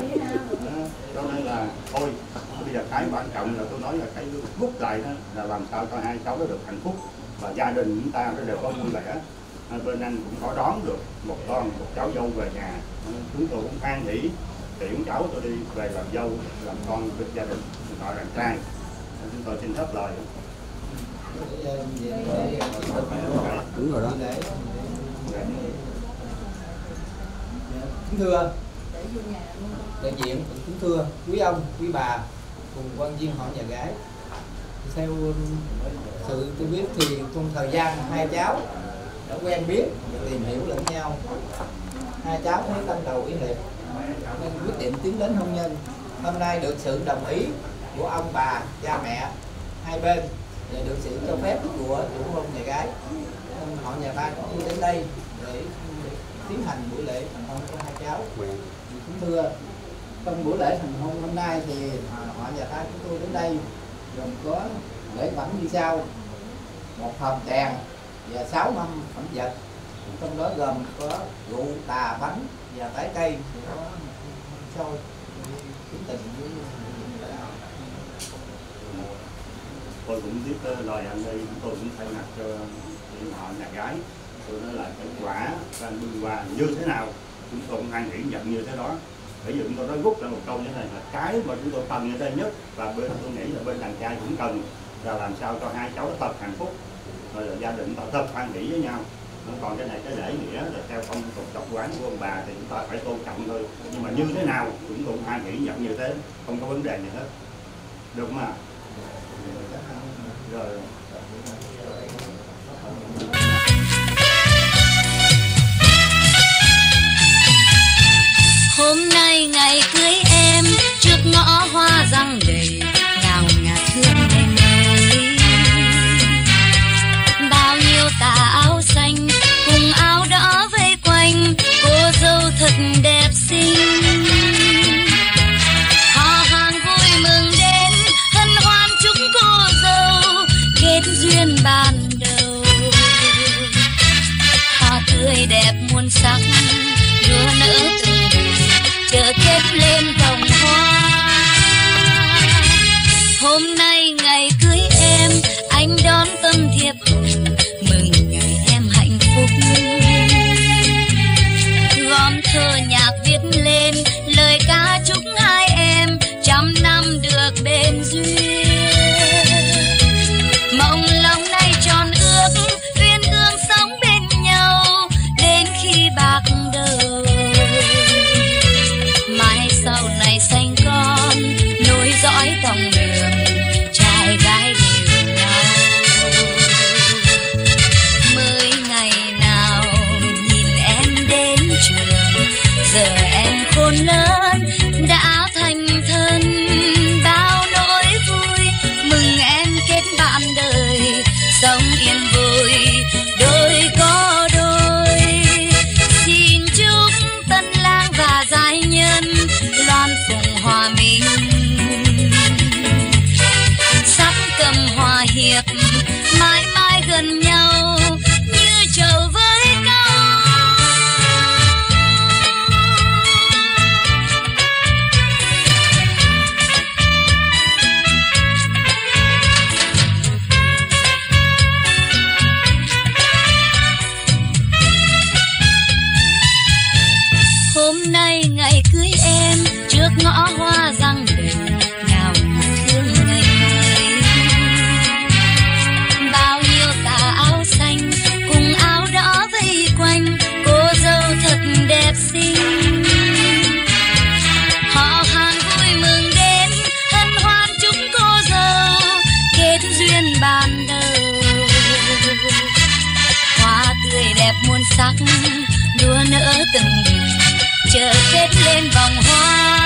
Cho nên là thôi, bây giờ cái quan trọng là tôi nói là cái phúc lại đó là làm sao cho hai cháu nó được hạnh phúc và gia đình chúng ta nó đều có vui vẻ. Bên anh cũng có đón được một cháu dâu về nhà. Chúng tôi cũng hoan hỉ tiễn cháu tôi đi về làm dâu, làm con với gia đình họ đàn trai. Chúng tôi xin hết lời. Đúng rồi đó. Kính thưa đại diện, kính thưa quý ông, quý bà cùng quan viên họ nhà gái. Theo sự tôi biết thì trong thời gian hai cháu đã quen biết, tìm hiểu lẫn nhau, hai cháu thấy tâm đầu ý hợp nên quyết định tiến đến hôn nhân. Hôm nay được sự đồng ý của ông bà, cha mẹ hai bên và được sự cho phép của chủ hôn nhà gái, họ nhà ba cũng đến đây để tiến hành buổi lễ thành hôn của hai cháu. Kính thưa, trong buổi lễ thành hôn hôm nay thì họ nhà ta chúng tôi đến đây gồm có lễ phẩm như sau: một hòm đèn và 6 mâm phẩm vật, trong đó gồm có rượu, tà, bánh và trái cây có xôi kính tình với. Tôi cũng tiếp lời anh đây, tôi cũng thay mặt cho họ nhà gái. Tôi nói là cái quả đang bưng qua như thế nào chúng tôi cũng hoan hỉ nhận như thế đó. Bây giờ chúng tôi nói rút ra một câu như thế này là cái mà chúng tôi cần ở đây nhất, và bên tôi nghĩ là bên đàn trai cũng cần, là làm sao cho hai cháu nó thật hạnh phúc, rồi là gia đình thật hoan hỉ với nhau. Còn cái này cái lễ nghĩa là theo phong tục tập quán của ông bà thì chúng ta phải tôn trọng thôi, nhưng mà như thế nào chúng tôi cũng hoan hỉ nhận như thế, không có vấn đề gì hết, được không ạ? Rồi. tươi đẹp muôn sắc đua nở từng chờ kết lên vòng hoa. Hôm nay ngày cưới em, anh đón tâm thiệp mừng ngày em hạnh phúc. Gom thơ nhạc viết lên lời ca chúc hai em trăm năm được bên duyên. Mộng lòng này tròn ước uyên ương sống bên nhau đến khi bạc đầu. Mai sau này sanh con nối dõi dòng đường trai gái đều nhau. Mới ngày nào nhìn em đến trường, giờ em khôn lớn đã thành thân. Bao nỗi vui mừng em kết bạn đời, sống yên vui đôi có đôi. Xin chúc tân lang và giai nhân loan phụng hòa minh, sắc cầm hòa hiệp mãi mãi gần nhau như trầu với câu. Hôm nay ngày cưới em, trước ngõ hoa răng đường nào thương ngày mới. Bao nhiêu tà áo xanh cùng áo đỏ vây quanh, cô dâu thật đẹp xinh. Họ hàng vui mừng đến hân hoan chúc cô dâu kết duyên ban đầu. Hoa tươi đẹp muôn sắc đua nở từng chờ kết lên vòng hoa.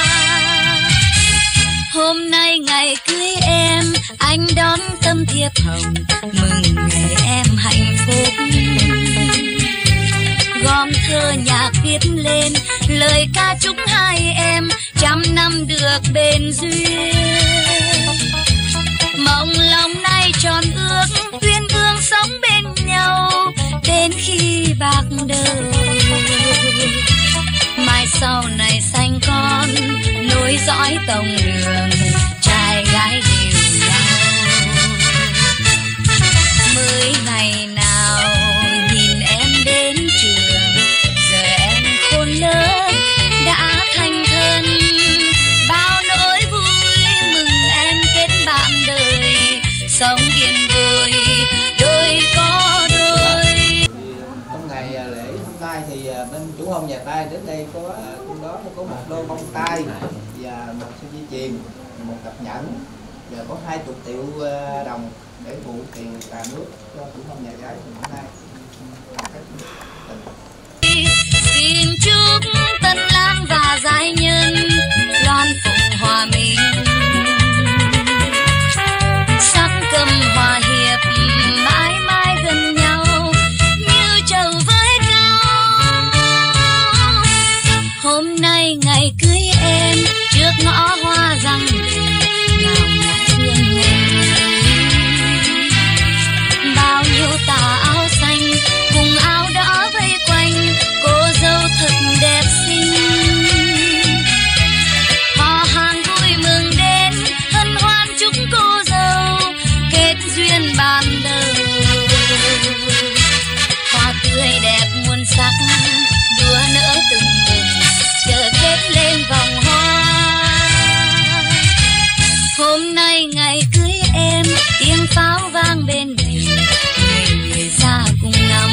Hôm nay ngày cưới em, anh đón tâm thiệp hồng mừng ngày em hạnh phúc. Gom thơ nhạc viết lên lời ca chúc hai em trăm năm được bên duyên. Mộng lòng này tròn ước uyên ương sống bên nhau đến khi bạc đầu. Mai sau này sanh con nối dõi tông đường trai gái đều nhau. Mới ngày nào nhìn em đến trường, giờ em khôn lớn đã thành thân. Bao nỗi vui mừng em kết bạn đời, sống yên vui đôi có đôi. Trong ngày lễ hôm nay thì bên chủ hôn nhà trai đến đây có cũng đó có một đôi bông tai và một sợi dây chuyền, một cặp nhẫn và có 20 triệu đồng để phụ tiền trà nước cho chủ hôn nhà gái hôm nay. Xin chúc tân lang và giai nhân loan phụng hòa minh, sắc cầm hòa hiệp mãi mãi gần nhau như trầu với câu. Hôm nay ngày cưới em, trước ngõ hoa răng đường nào thương ngày. Bao nhiêu tà áo xanh cùng áo đỏ vây quanh, cô dâu thật đẹp xinh. Họ hàng vui mừng đến hân hoan chúc cô dâu kết duyên ban đầu. Hoa tươi đẹp muôn sắc đua nở từng bừng chờ kết lên vòng hoa. Hôm nay ngày cưới em, tiếng pháo vang bên thềm, người ra cùng ngắm.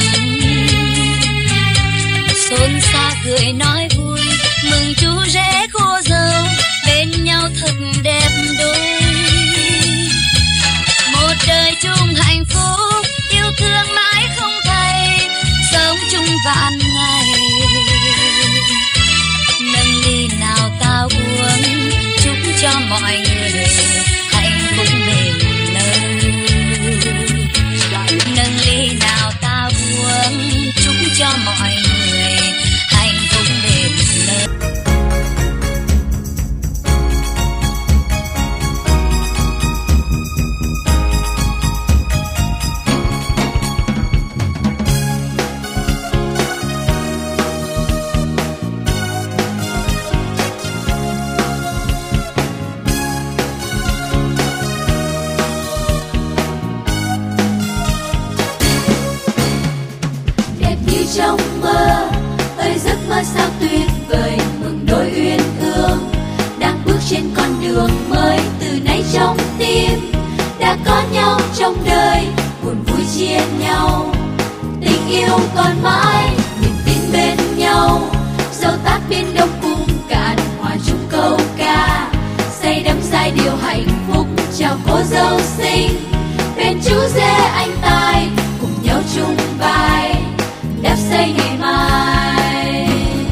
Xôn xa cười nói vui mừng chú rể cô dâu bên nhau thật đẹp đôi. Một đời chung hạnh phúc yêu thương mãi không thay, sống chung vạn ngày. Nâng ly nào ta uống chúc cho mọi người hạnh phúc bền lâu. Nâng ly nào ta uống chúc cho mọi người hạnh phúc bền lâu. trong mơ, ơi giấc mơ sao tuyệt vời, mừng đôi uyên ương đang bước trên con đường mới. Từ nay trong tim đã có nhau trong đời, buồn vui chia nhau, tình yêu còn mãi, niềm tin bên nhau. Dẫu tát biển đông cung cạn, hòa chung câu ca, say đắm giai điệu hạnh phúc chào cô dâu xinh. Bên chú rể anh tài cùng nhau chung vai, đắp xây ngày mai.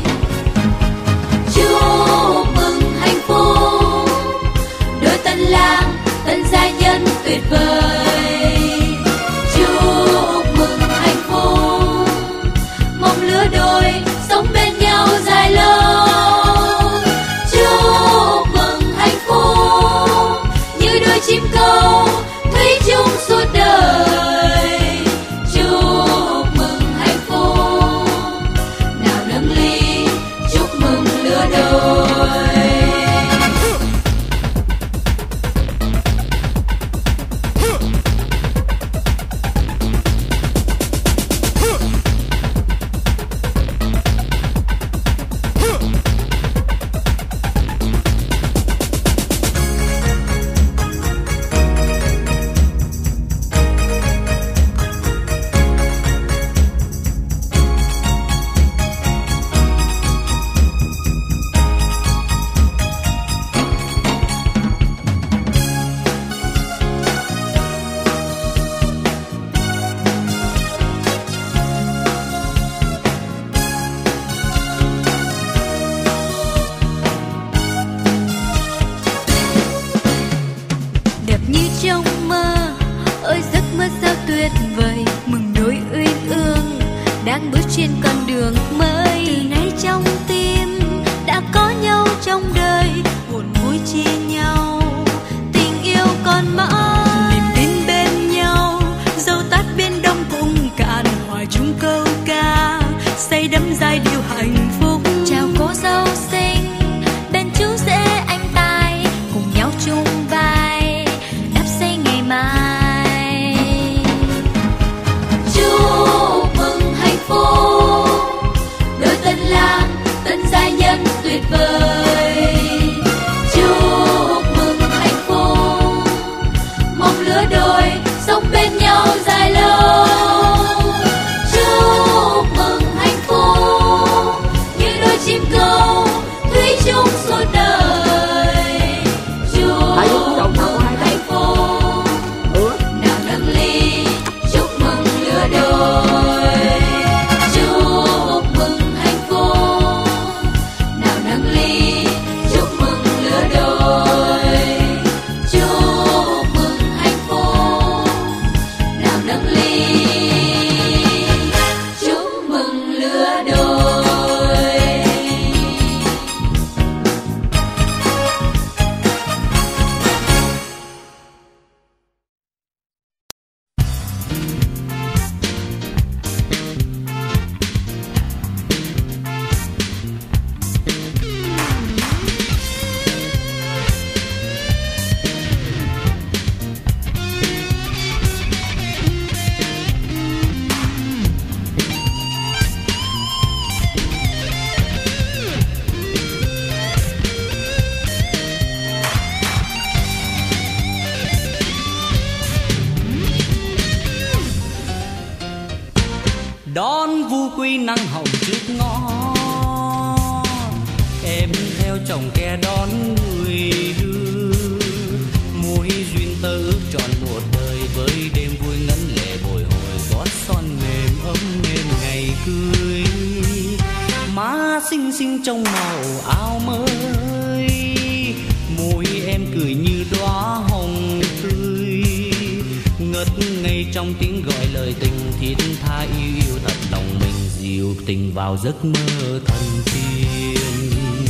Chúc mừng hạnh phúc đôi tân lang tân gia nhân tuyệt vời. Chúc mừng hạnh phúc mong lứa đôi sống bên nhau dài lâu. Chúc mừng hạnh phúc như đôi chim câu thủy chung suốt đời. Chúc mừng hạnh phúc nào nâng ly chúc mừng lứa đôi. Đẹp như trong mơ, ơi giấc mơ sao tuyệt vời, mừng đôi uyên ương đang bước trên con đường mới. Từ nay trong tim đã có nhau trong đời, buồn vui chia nhau, tình yêu còn mãi, niềm tin bên nhau. Dẫu tát biển đông cung cạn, hòa chung câu ca, say đắm giai điệu hạnh phúc chào cô dâu xinh. Bên chú rể anh tài cùng nhau chung vai, đắp xây ngày mai. Chúc mừng hạnh phúc đôi tân lang tân gia nhân tuyệt vời. Chúc mừng hạnh phúc mong lứa đôi sống bên nhau dài lâu. Chúc mừng hạnh phúc như đôi chim câu thủy chung suốt đời. Chúc mừng hạnh phúc nào nâng ly chúc mừng lứa đôi. Chúc mừng hạnh phúc nào nâng ly chúc mừng lứa đôi. Chúc mừng hạnh phúc nào nâng ly chúc mừng lứa đôi. đón vu quy năng hồng trước ngõ, em theo chồng ke đón người đưa. Mối duyên tơ ước tròn một đời, với đêm vui ngấn lệ bồi hồi, gót son mềm ấm êm ngày cưới. Má xinh xinh trong màu áo mới, môi em cười như đóa hồng tươi, ngất ngây trong tiếng gọi lời tình thiết tha yêu yêu thật lòng mình, dịu tình vào giấc mơ thần tiên.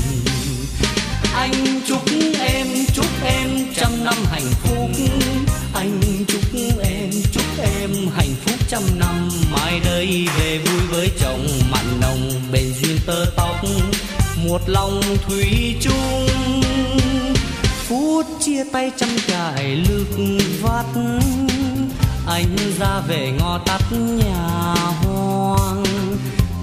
Anh chúc em trăm năm hạnh phúc, anh chúc em hạnh phúc trăm năm. Mai đây về vui với chồng mặn nồng, bền duyên tơ tóc một lòng thủy chung. Phút chia tay trăm trải lực vắt, anh ra về ngõ tắt nhà hoang.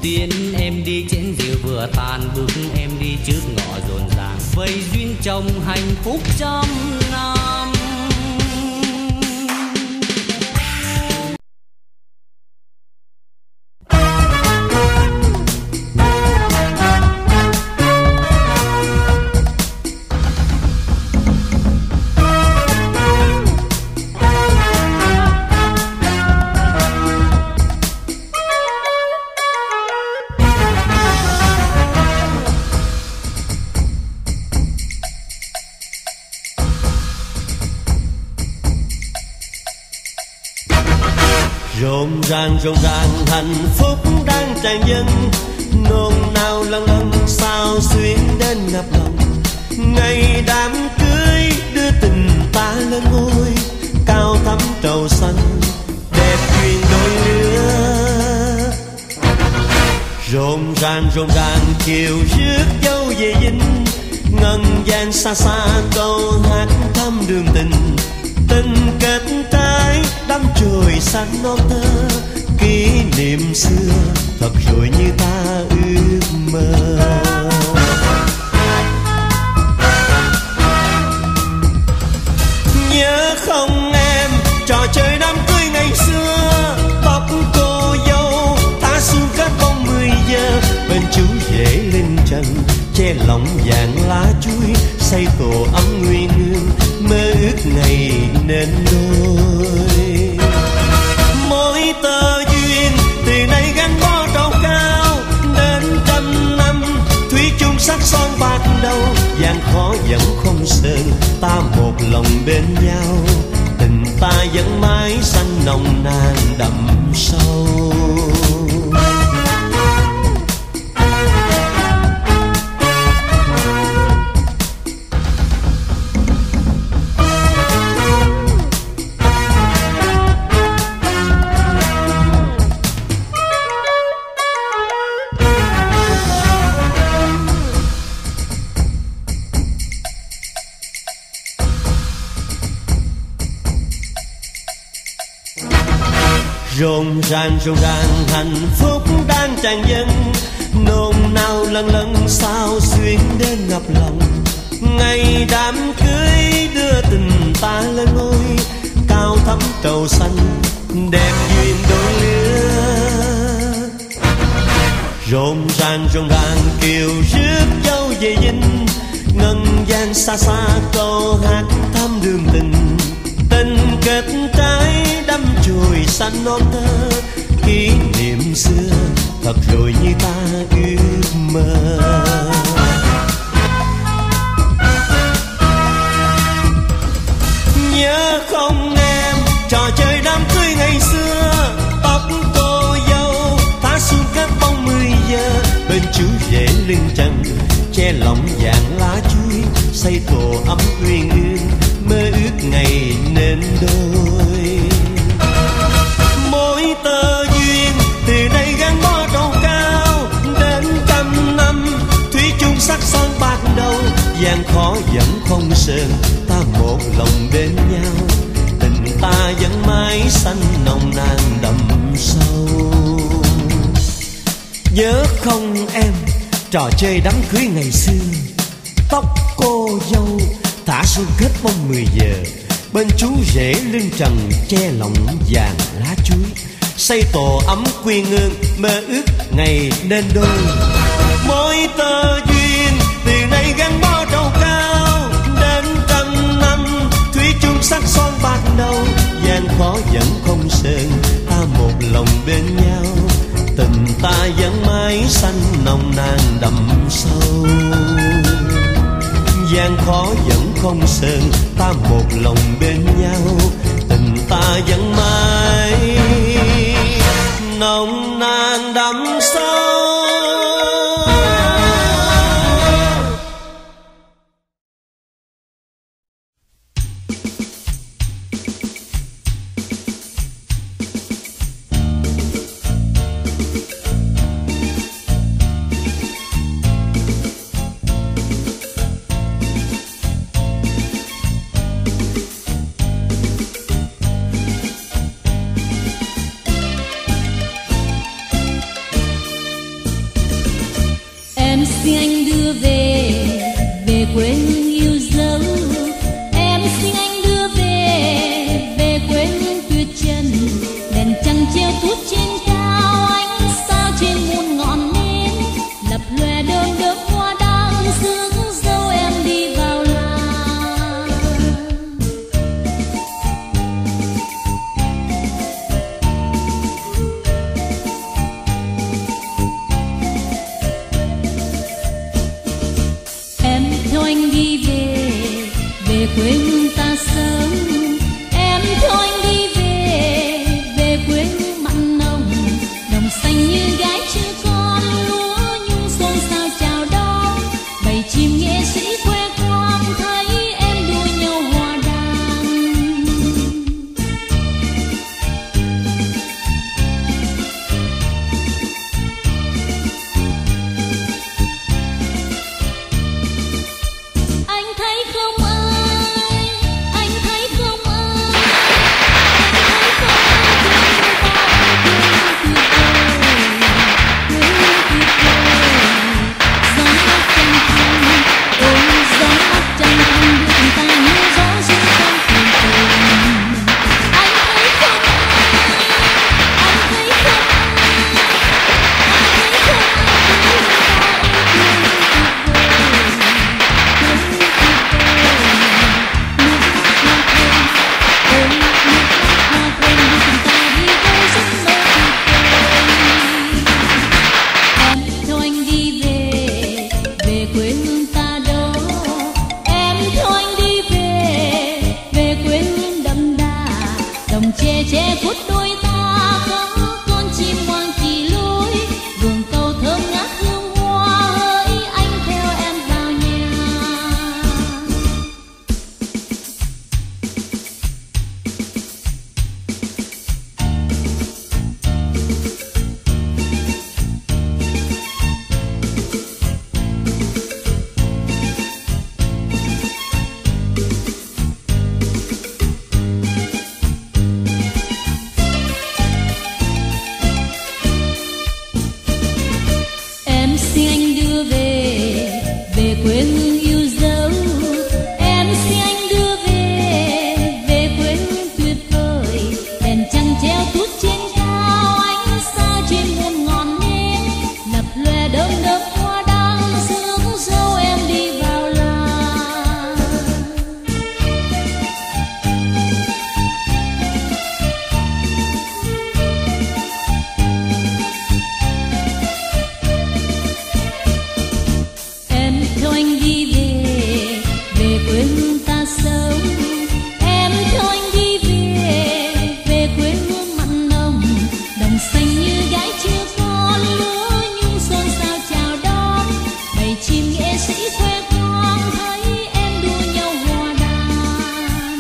lửa tàn bước em đi trước ngõ rộn ràng, vây duyên chồng hạnh phúc trăm năm. Rộn ràng hạnh phúc đang tràn dâng, nôn nao lân lân sao xuyến đến ngập lòng. Ngày đám cưới đưa tình ta lên ngôi, cao thắm trầu xanh đẹp duyên đôi lứa. Rộn ràng chiều rước dâu về dinh, ngân vang xa xa câu hát thăm đường tình. Tình kết trái đắm chồi xanh non thơ, kỷ niệm xưa thật rồi như ta ước mơ. Nhớ không em trò chơi đám cưới ngày xưa, tóc cô dâu thả xuống kết bóng 10 giờ, bên chú rể lên trần che lòng vàng lá chuối, xây tổ ấm nguyên hương mơ ước ngày nên đôi. Mỗi tơ duyên từ nay gắn bó trầu cao, đến trăm năm thủy chung sắc son bạc đầu. Gian khó vẫn không sơn, ta một lòng bên nhau, tình ta vẫn mãi xanh nồng nàn đậm sâu. Rộn ràng hạnh phúc đang tràn dâng, nôn nao lân lân sao xuyến đến ngập lòng. Ngày đám cưới đưa tình ta lên ngôi, cao thắm trầu xanh đẹp duyên đôi lứa. Rộn ràng kiều rước dâu về dinh, ngân vang xa xa câu hát thăm đường tình. Tình kết trái đắm chồi xanh non thơ, kỷ niệm xưa thật rồi như ta ước mơ. Nhớ không em trò chơi đám cưới ngày xưa, tóc cô dâu thả xuống kết bóng 10 giờ, bên chú rể lưng trần che lòng vàng lá chuối, xây tổ ấm uyên ương mơ ước ngày nên đôi. Mỗi tơ duyên từ đây gắn bó trầu cao, đến trăm năm thủy chung sắc son bạc đầu. Gian khó vẫn không sơn, ta một lòng bên nhau, tình ta vẫn mãi xanh nồng nàn đậm sâu. Nhớ không em trò chơi đám cưới ngày xưa, tóc cô dâu thả xuống kết bóng 10 giờ, bên chú rể lưng trần che lòng vàng lá chuối, xây tổ ấm quyên ương mơ ước ngày nên đôi. Mỗi tơ duyên từ nay gắn bó trầu cao, đến trăm năm thủy chung sắc son bạc đầu. Gian khó vẫn không sơn, ta một lòng bên nhau, tình ta vẫn mãi xanh nồng nàn đậm sâu. Gian khó vẫn không sơn, ta một lòng bên nhau, tình ta vẫn mãi nồng nàn đậm sâu. quê hương ta sớm. Em theo anh đi về, về quê hương mặn nồng, đồng xanh như gái chưa con, lúa nhung xôn xao chào đón. Bầy chim nghệ sĩ khoe khoang thấy em đua nhau hòa đàn. Anh thấy không ai, anh thấy không ai, anh thấy không che khuất đôi ta có con chim ngoan kỳ lối, vườn cầu thơm ngát hương hoa hỡi anh theo em vào nhà. Xin anh đưa về quê hương yêu dấu. Em xin anh đưa về quê hương tuyệt vời. Đèn trăng treo tuốt trên cao, ánh sao trên muôn ngọn nến, lập lòe đơm đớm hoa đăng sương dâu em đi vào làng. Em theo anh đi về quê hương ta sống. Em theo anh đi về quê hương mặn nồng, đồng xanh như gái chưa con, lúa nhung xôn xao chào đón. Bầy chim nghệ sĩ khoe khoang thấy em đua nhau hòa đàn.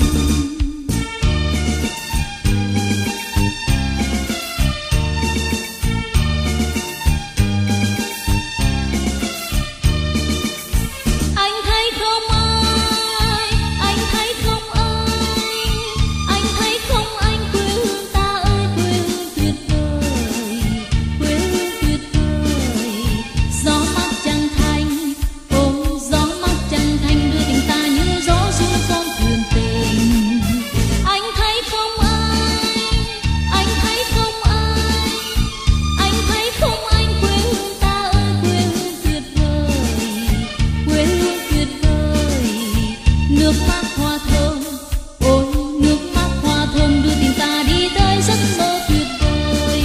Anh thấy không ai, anh thấy không ai, anh thấy không anh quê hương ta ơi, quê hương tuyệt vời, quê hương tuyệt vời. Gió mát trăng thanh, ôm gió mát trăng thanh đưa tình ta như gió du con thuyền tình. Anh thấy không ai, anh thấy không ai, anh thấy không anh quê hương ta ơi, quê hương tuyệt vời, quê hương tuyệt vời. Nước mát hoa thơm, ôi nước mát hoa thơm đưa tình ta đi tới giấc mơ tuyệt vời.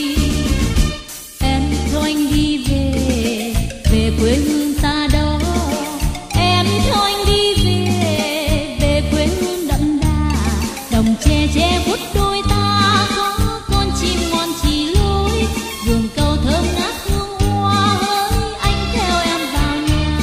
Em theo anh đi về quê hương ta đó. Em theo anh đi về quê hương đậm đà, đồng che che khuất đôi ta có con chim ngoan chỉ lối, vườn cầu thơm ngát hương hoa hỡi anh theo em vào nhà.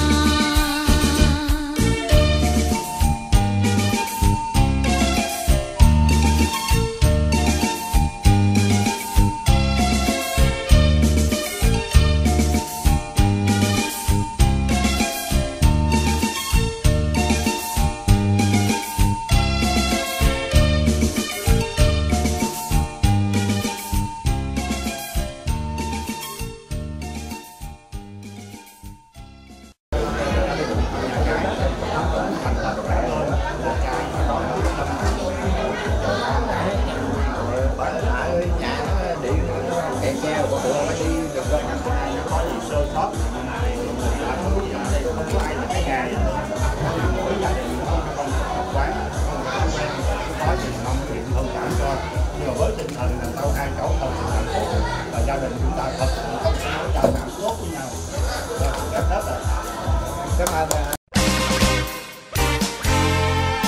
Nhưng mà với tinh thần là sau hai cháu thật sự hạnh phúc và gia đình chúng ta thật sự tốt cảm tốt với nhau. Rất hết rồi. Cảm ơn.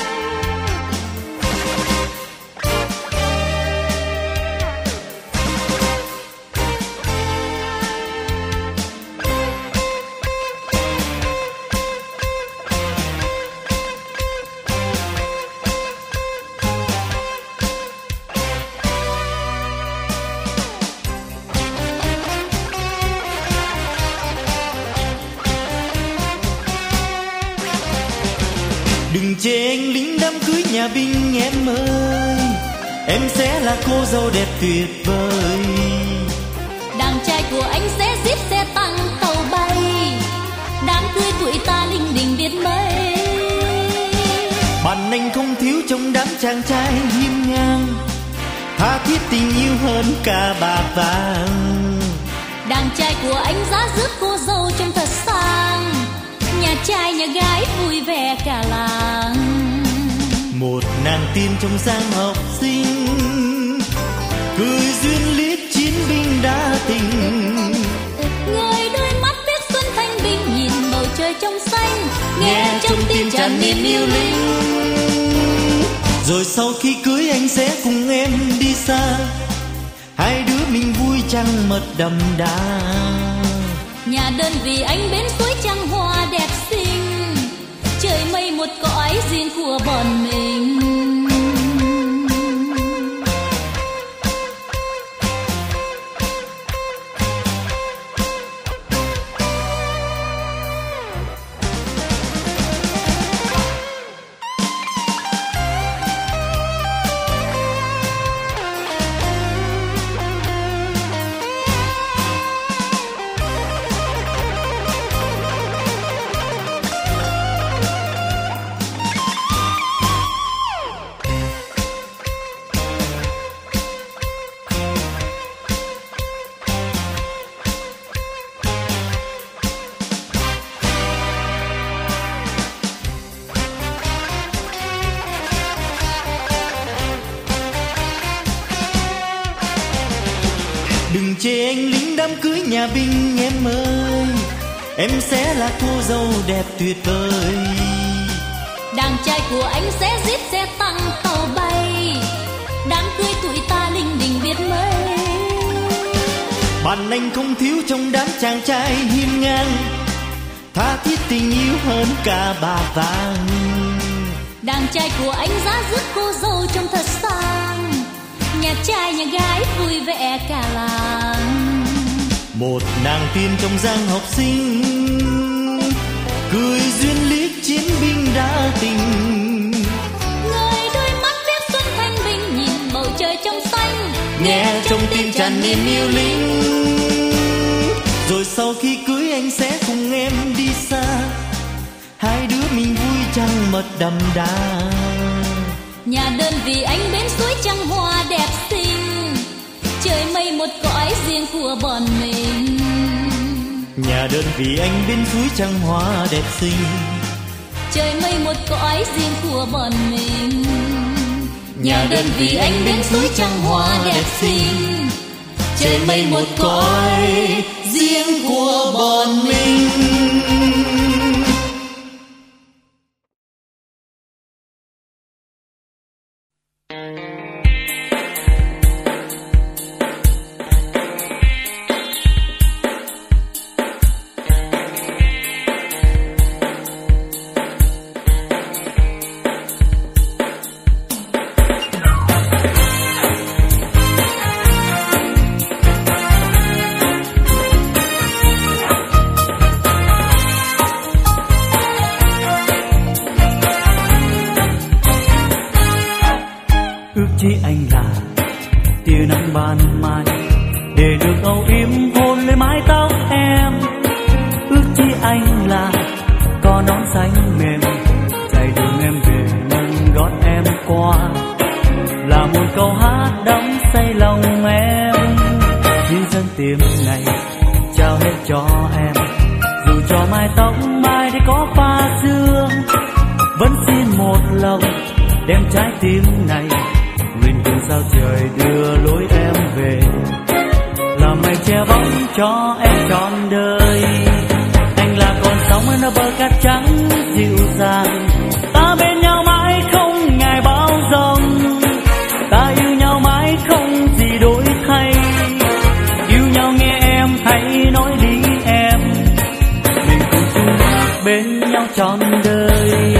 chê anh lính đám cưới nhà binh em ơi, em sẽ là cô dâu đẹp tuyệt vời. Đàn trai của anh sẽ giết xe tăng tàu bay, đám cưới tuổi ta linh đình biết mấy. Bạn anh không thiếu trong đám chàng trai hiên ngang, tha thiết tình yêu hơn cả bạc vàng. Đàn trai của anh giá rước cô dâu trông thật sang, nhà trai nhà gái vui vẻ cả làng. Một nàng tiên trong dáng học sinh, cười duyên liếc chiến binh đa tình. Người đôi mắt biết xuân thanh bình, nhìn bầu trời trong xanh, nghe trong tim tràn niềm yêu linh. Rồi sau khi cưới anh sẽ cùng em đi xa, hai đứa mình vui trăng mật đậm đà. Nhà đơn vì anh bên suối trăng hoa đẹp xinh, trời mây một cõi riêng của bọn mình. Đừng chê anh lính đám cưới nhà binh em ơi, em sẽ là cô dâu đẹp tuyệt vời. Đàn trai của anh sẽ giết xe tăng tàu bay, đám cưới tuổi ta linh đình biết mấy. Bạn anh không thiếu trong đám chàng trai hiên ngang, tha thiết tình yêu hơn cả bạc vàng. Đàn trai của anh giá rước cô dâu trông thật sang, nhà trai nhà gái vui vẻ cả làng. Một nàng tiên trong dáng học sinh, cười duyên liếc chiến binh đa tình. Người đôi mắt biết xuân thanh bình, nhìn bầu trời trong xanh, nghe trong tim tràn niềm yêu linh. Rồi sau khi cưới anh sẽ cùng em đi xa, hai đứa mình vui trăng mật đậm đà. Nhà đơn vì anh bên suối trăng hoa đẹp xinh, trời mây một cõi riêng của bọn mình. Nhà đơn vì anh bên suối trăng hoa đẹp xinh, trời mây một cõi riêng của bọn mình. Nhà đơn vì anh bên suối trăng hoa đẹp xinh, trời mây một cõi riêng của bọn mình. Ước chi anh là tia nắng ban mai, để được âu yếm hôn lấy mái tóc em. Ước chi anh là có nón xanh mềm, chạy đường em về nâng gót em qua, là một câu hát đắm say lòng em. Những dân tìm này trao hết cho em, dù cho mái tóc mai để có pha sương, vẫn xin một lòng đem trái tim này nguyện cùng sao trời đưa lối em về, làm mây che bóng cho em trọn đời. Anh là con sóng ở bờ cát trắng dịu dàng, ta bên nhau mãi không ngày bão giông, ta yêu nhau mãi không gì đổi thay. Yêu nhau nghe em hãy nói đi em, mình cùng chung bên nhau trọn đời.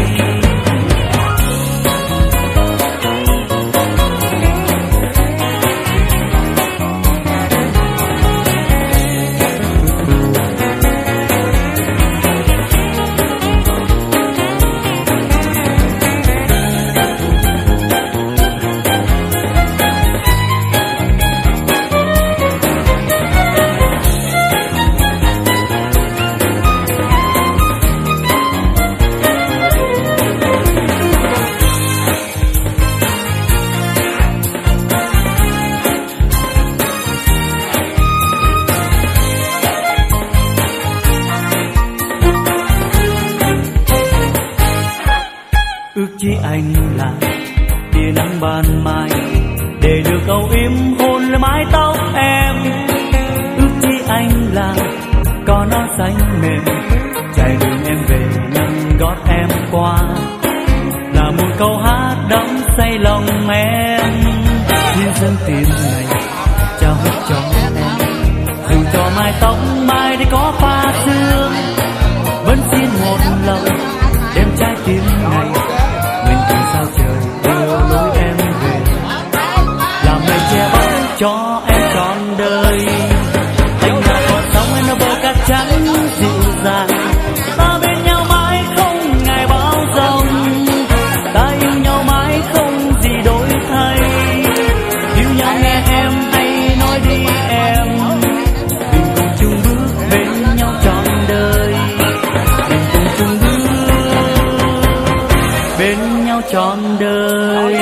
anh là tia nắng ban mai, để được âu yếm hôn lên mái tóc em. Ước chi anh là có nó xanh mềm, chạy đường em về nâng gót em qua, là một câu hát đắm say lòng em. Như dâng tiền này trao hết cho em, dù cho mái tóc mai đây có pha sương, vẫn xin một lần đem trái tim này mình cùng sao trời đưa lối em về, làm mây che bóng cho em trọn đời. Anh là con sóng em nó bờ cát trắng dịu dàng, ta bên nhau mãi không ngày bão giông, ta yêu nhau mãi không gì đổi thay. Yêu nhau nghe em hay nói đi em, mình cùng chung bước bên nhau trọn đời, mình cùng chung bước bên nhau trọn đời.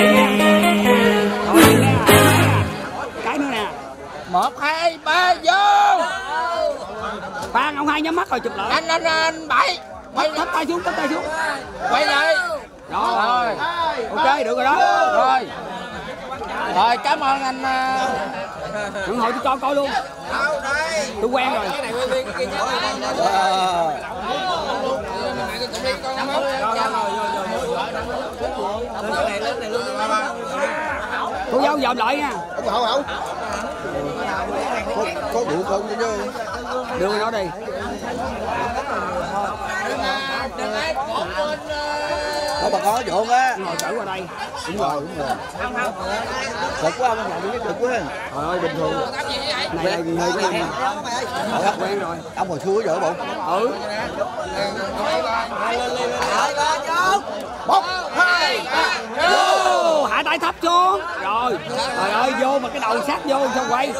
Cái nữa nè, 1, 2, 3 vô. Phan ông hai nhắm mắt rồi chụp lại. Anh Bảy thấp tay xuống, quay lại. Rồi ok, được rồi đó. Rồi cảm ơn anh. Ủng hộ tôi cho coi luôn. Tôi quen rồi. Cô dâu dòm lại nha. Không. Có đủ không chứ. Đưa nó đi. Có bà có trộn á. Ngồi trở qua đây. Đúng rồi. Cực quá, bên ngoài cực quá. Trời ơi, bình thường. Này người của anh. Quen rồi. Ông hồi xưa vợ bụng. 1, 2, 3 vô. Hạ tay thấp xuống. Rồi. Trời ơi, vô mà cái đầu sát vô sao quay.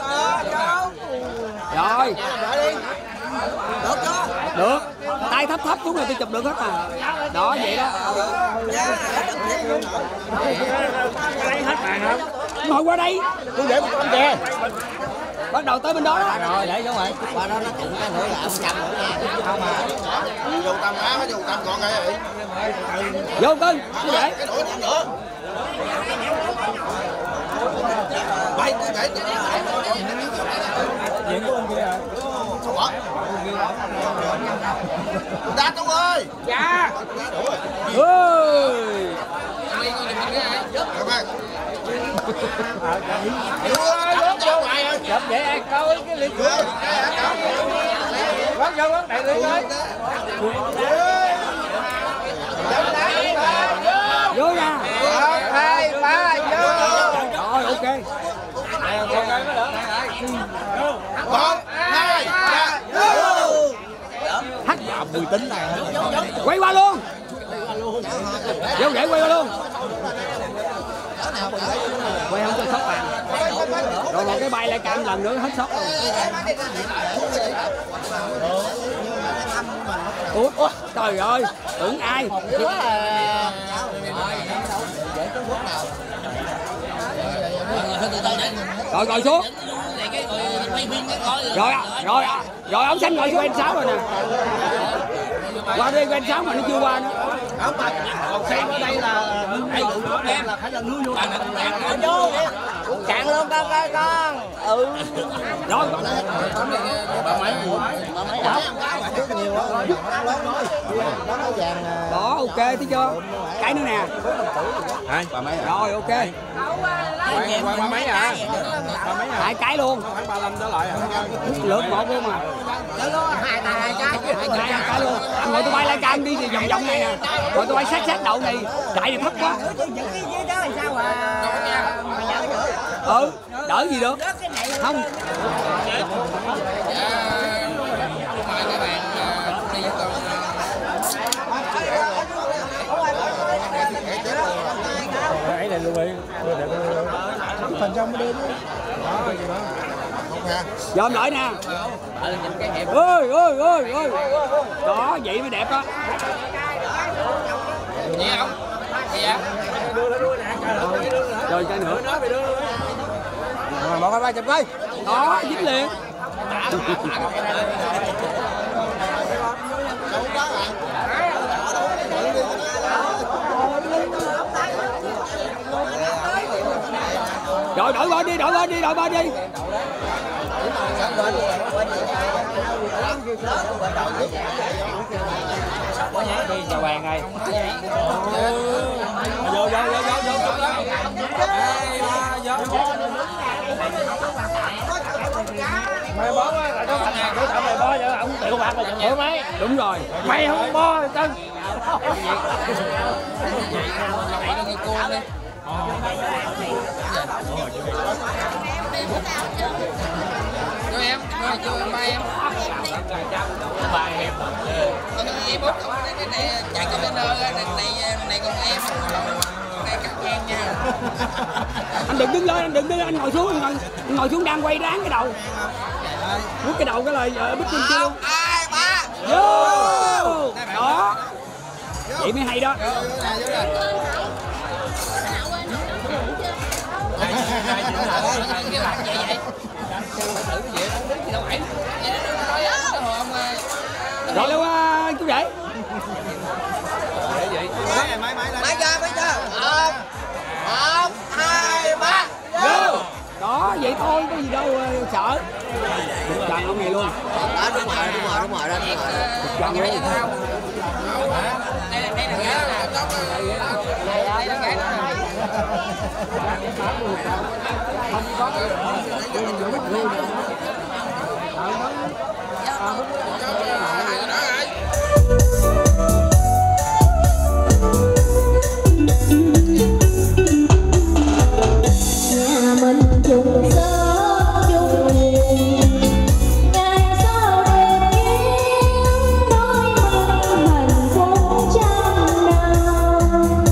Rồi. Được. Tay thấp xuống rồi tôi chụp được hết à. Đó vậy đó. Lấy hết màn không? Ngồi qua đây. Tôi để một con kìa. Bắt đầu tới bên đó đó. Rồi để xuống rồi. Qua đó nó chừng cái nữa là ông chăm nữa nha. Không mà. Dù tâm á, dù tâm còn cái gì. Vô cưng. Cái vậy. Cái đuổi nữa. Bay cái để. Chuyện của ông kia rồi. Sao vậy? Đát ông ơi. Dạ. Ơi. Chụp để ai coi cái liên của. Quán vô quán đại liên ơi. Vô nha. 1, 2, 3 vô. Rồi ok. 1, 2, 3 vô. Hát dạo mùi tính này. Quay qua luôn. Vô để quay qua luôn. Quay không cho sót bàn. Rồi một cái bay lại cạn lần nữa hết sót luôn. Ủa, trời ơi, tưởng ai? Rồi ngồi xuống. Rồi ông Xanh ngồi xuống bên 6 rồi nè. Qua đây bên 6 mà nó chưa qua nữa. Còn xem ở đây là em là phải là nuôi vô. Cạn luôn con. Rồi. Đó ok thấy chưa? Cái nữa nè. Rồi ok. Qua mấy à? 2 cái luôn. Khoảng 35 đó lại. Lượt một luôn mà. 2 cái luôn. Ngồi tôi bay lại cam đi thì vòng này nè. Rồi tôi bay sát đậu này. Chạy thì thấp quá. Đỡ gì được. Không. Cái này luôn đi. Thành trong mới đi. Dòm lại nè. Ơi. Đó vậy mới đẹp đó. Gì không? Gì vậy? Rồi cái nữa. Rồi 1, 2, 3 chụp coi. Đó dính liền. Rồi đổi bên đi, đổi bên đi, đổi bên đi. Chào bạn ơi. Vô. Mày bó á, là có thằng nào của thằng mày bó vậy, ông tiểu bạc là chịu mấy. Đúng rồi. Mày không bó Tân. Cho em, cho ba em. Ba em. Em bút cái này chạy container này con em. Này cắt ngang nha. Anh đừng đứng lên, anh ngồi xuống, ngồi xuống đang quay ráng cái đầu. Rút cái đầu cái lời bích trên kia luôn. 2, 3. Vô. Đó. Vậy mới hay đó. Rồi luôn chú rể. Máy ra. 1, 2, 3. Vô. Đó, vậy thôi, có gì đâu sợ. Chọn ông này luôn. Đúng rồi đó. Chọn luôn. Đây là cái đây là cái không có nhà mình chung sớm chung hiền, ngày sau đẹp kiếm đôi mình hạnh phúc trăm năm.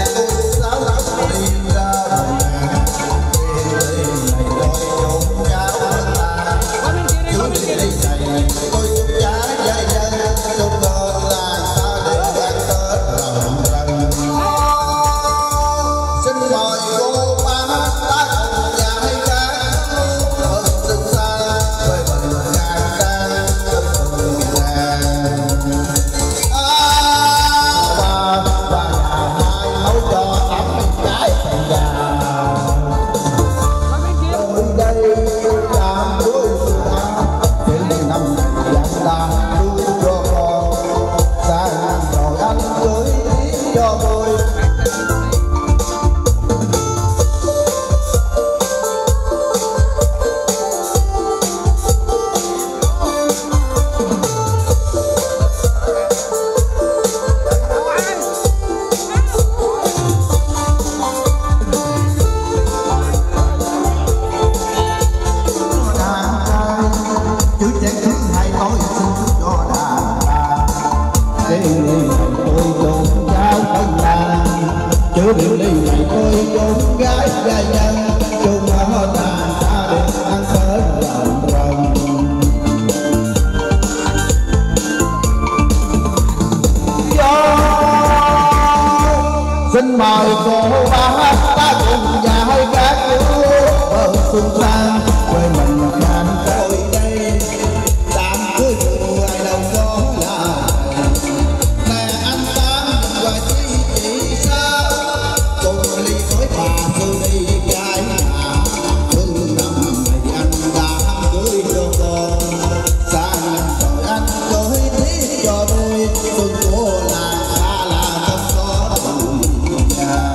Chữ điệu ly này tôi chốn gái gia nhân chung ở đàn ta để ăn tới lần rồng. Xin mời cô bác ta cùng dài các bờ xuân sang quê mình ngàn tôi đây đám cưới ai đâu có là nè anh Tám và chị sao cùng ly với bà tôi đi cái nhà thương năm này anh đã cưới cho con sang năm rồi anh cưới tí cho tôi xuân của làng xa là không có người nhà.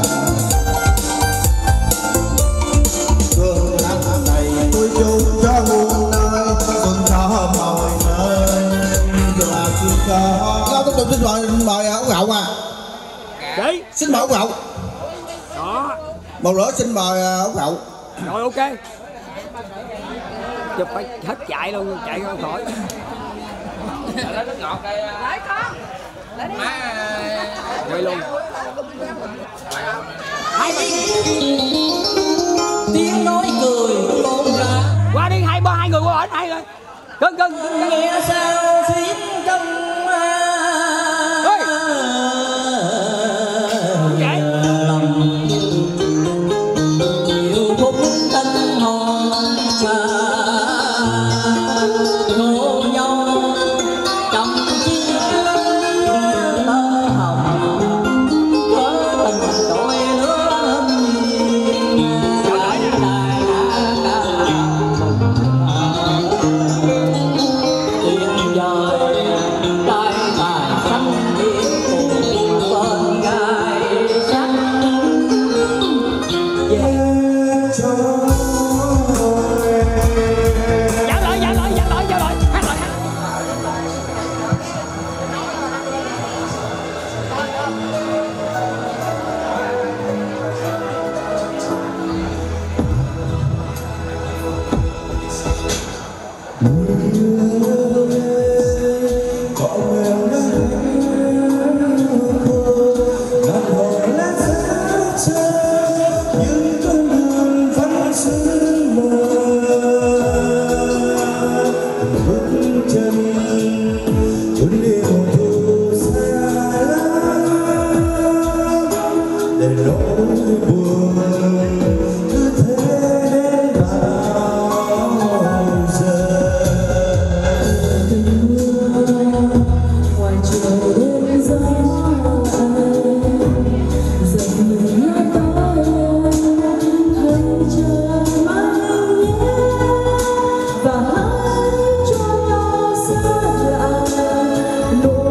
Thương năm này tôi chúc cho muôn nơi xuân thọ mọi nơi và xuân có. Sao tôi xin mời ổng Hậu à. Đấy. Xin mời ổng Hậu. Đó. Một nữa xin mời ổng Hậu. Rồi ok. Chụp phải hết chạy luôn, chạy không khỏi. Lấy nước ngọt đây. Lấy con. Lấy đi. Quay luôn. Tiếng nói cười ôm ra. Qua đi hai người qua bển hai rồi. Cưng nghe sao xuyến trong lòng yêu phúc thanh hồn ngộ nhau trong chiếc tơ hồng có tình đôi lứa chân cuốn đi mùa thu xa lắm để nỗi buồn cứ thế đến bao giờ. Ngoài trời đêm gió dần nhớ tới hãy chờ mãi nhé và hãy cho nhau xa lạ.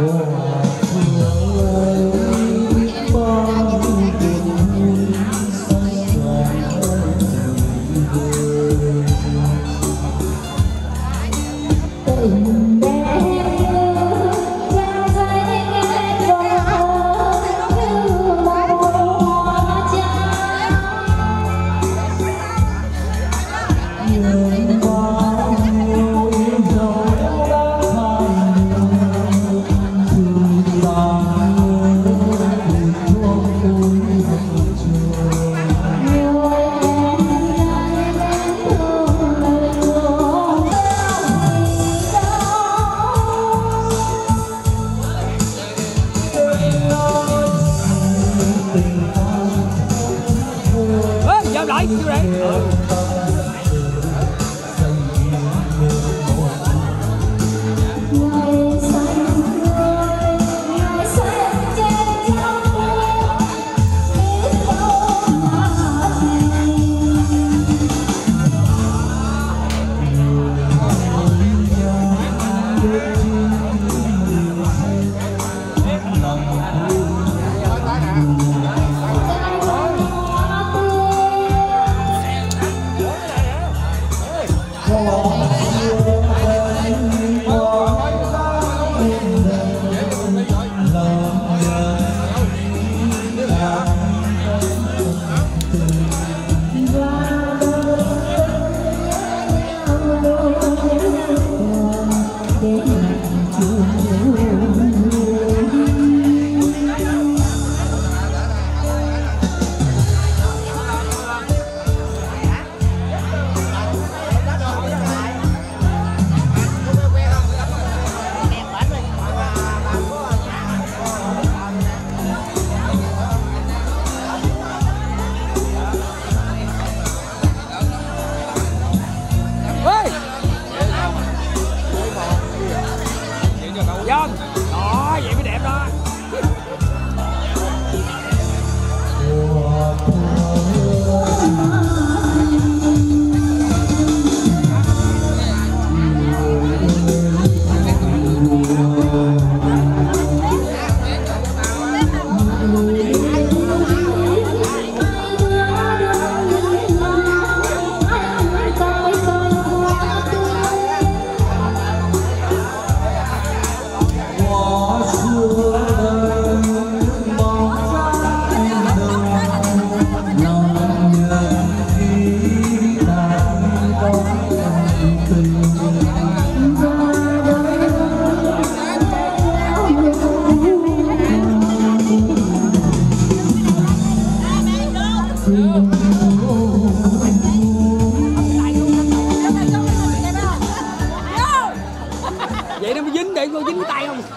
Vậy nó mới dính để cô dính cái tay không?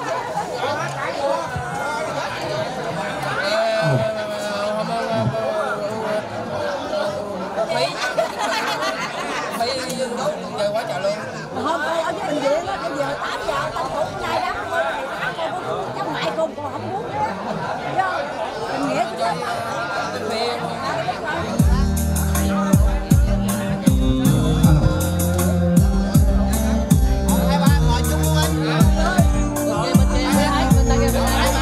Giờ quá trời luôn. Hôm tôi ở với bệnh viện á, bây giờ 8 giờ tao cũng nay đó. Chắc mãi cô còn không muốn nữa. Do mình nghĩa chứ. Hai ba ngồi chung luôn anh. Bên kia, bên kia.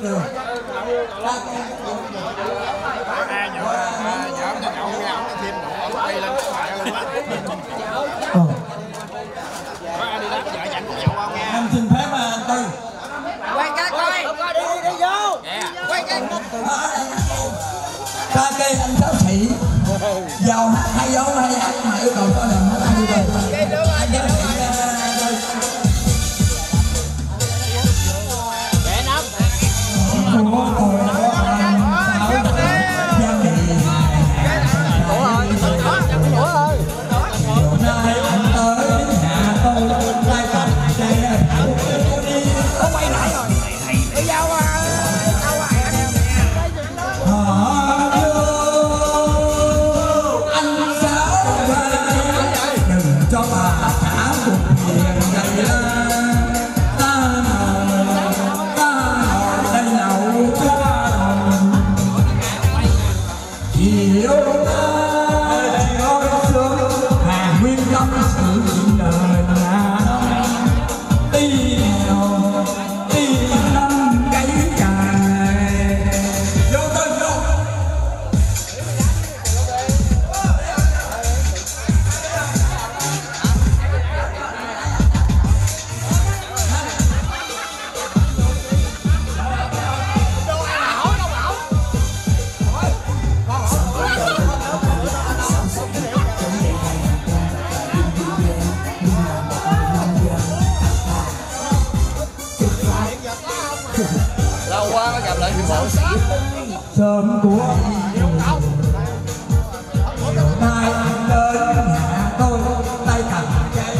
được. Em xin phép anh Tư. Quay cái coi. Đi vô. Quay cái. Ca kê anh Sáu Thị. Giàu hát hay dấu hay ăn mà yêu cầu cho làm hết anh đi về. Anh Giáo Thị. Để nắm. Lâu quá mới gặp lại người bộ sĩ. Sớm của mai anh đến nhà tôi tay cầm cái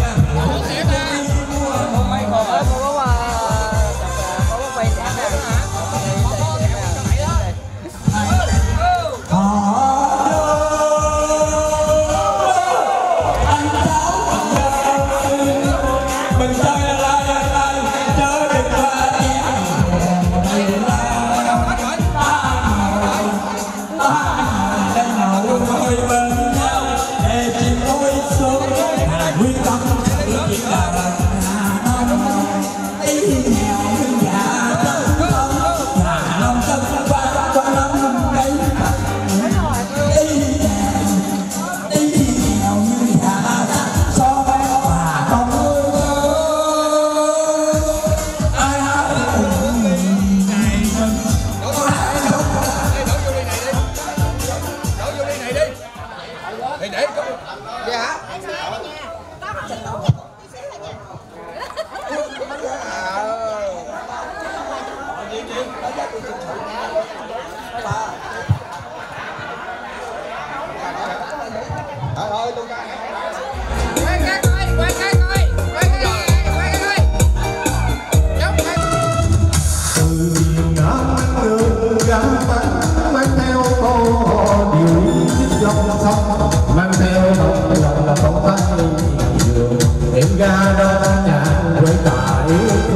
mang theo nỗi lòng là bóng tay đường em ga đó nhà quay tại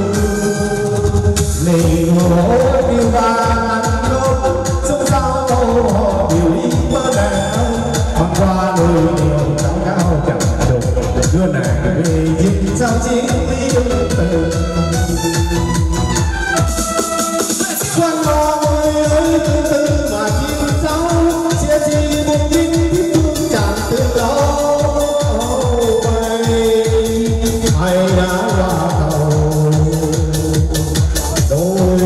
niềm hối yêu ba anh luôn sống sao đâu họ điều ý mơ nàng băng qua đôi điều cao cao chẳng đục đưa nàng về dịp sao chiến đi từ quan lo ơi từ mà chim cháu chia chi buông đi từ đâu mây đã qua cầu đôi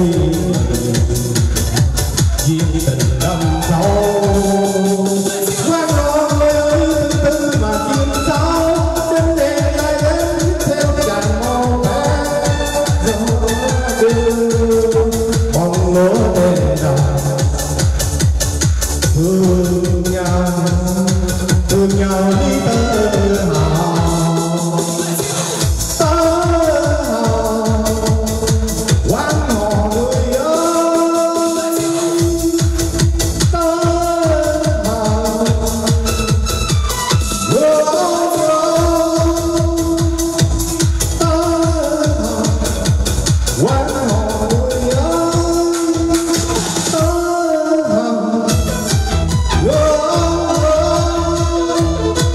duyên tình năm sau quan non ơi từ mà chim cháu đến đêm lại đến theo cành màu bé rồi bóng lúa tên nào thương nhau đi tới hào quán hò người ơi quán hò người ơi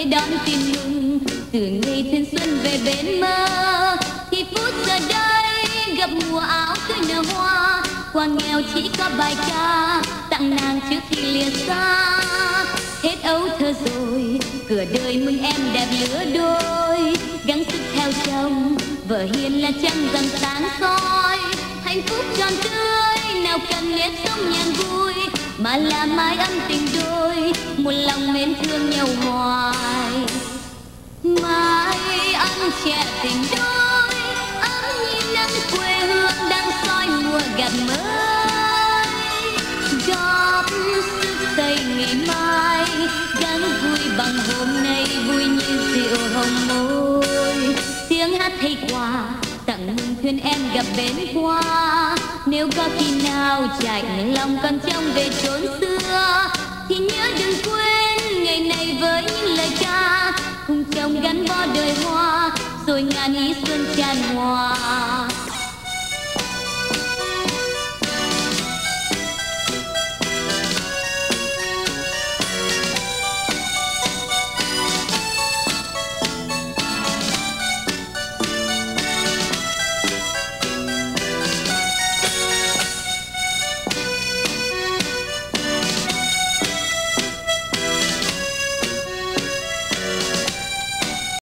để đón tin mừng từ ngày thanh xuân về bên mơ. Thì phút giờ đây gặp mùa áo tươi nở hoa, qua nghèo chỉ có bài ca tặng nàng trước khi lìa xa. Hết ấu thơ rồi, cửa đời mừng em đẹp lứa đôi, gắng sức theo chồng vợ hiền là trăng rằm sáng soi. Hạnh phúc tròn tươi nào cần nếp sống nhàn vui, mà là mái ấm tình đôi, một lòng mến thương nhau hoài. Mái ấm trẻ tình đôi, ấm như nắng quê hương đang soi mùa gặt mới. Góp sức xây ngày mai, gắng vui bằng hôm nay, vui như rượu hồng môi. Tiếng hát hay quà tặng mừng thuyền em gặp bến qua. Nếu có khi nào chạnh lòng còn trông về chốn xưa, thì nhớ đừng quên ngày này với những lời ca, cùng chồng gắn bó đời hoa, rồi ngàn ý xuân tràn hòa.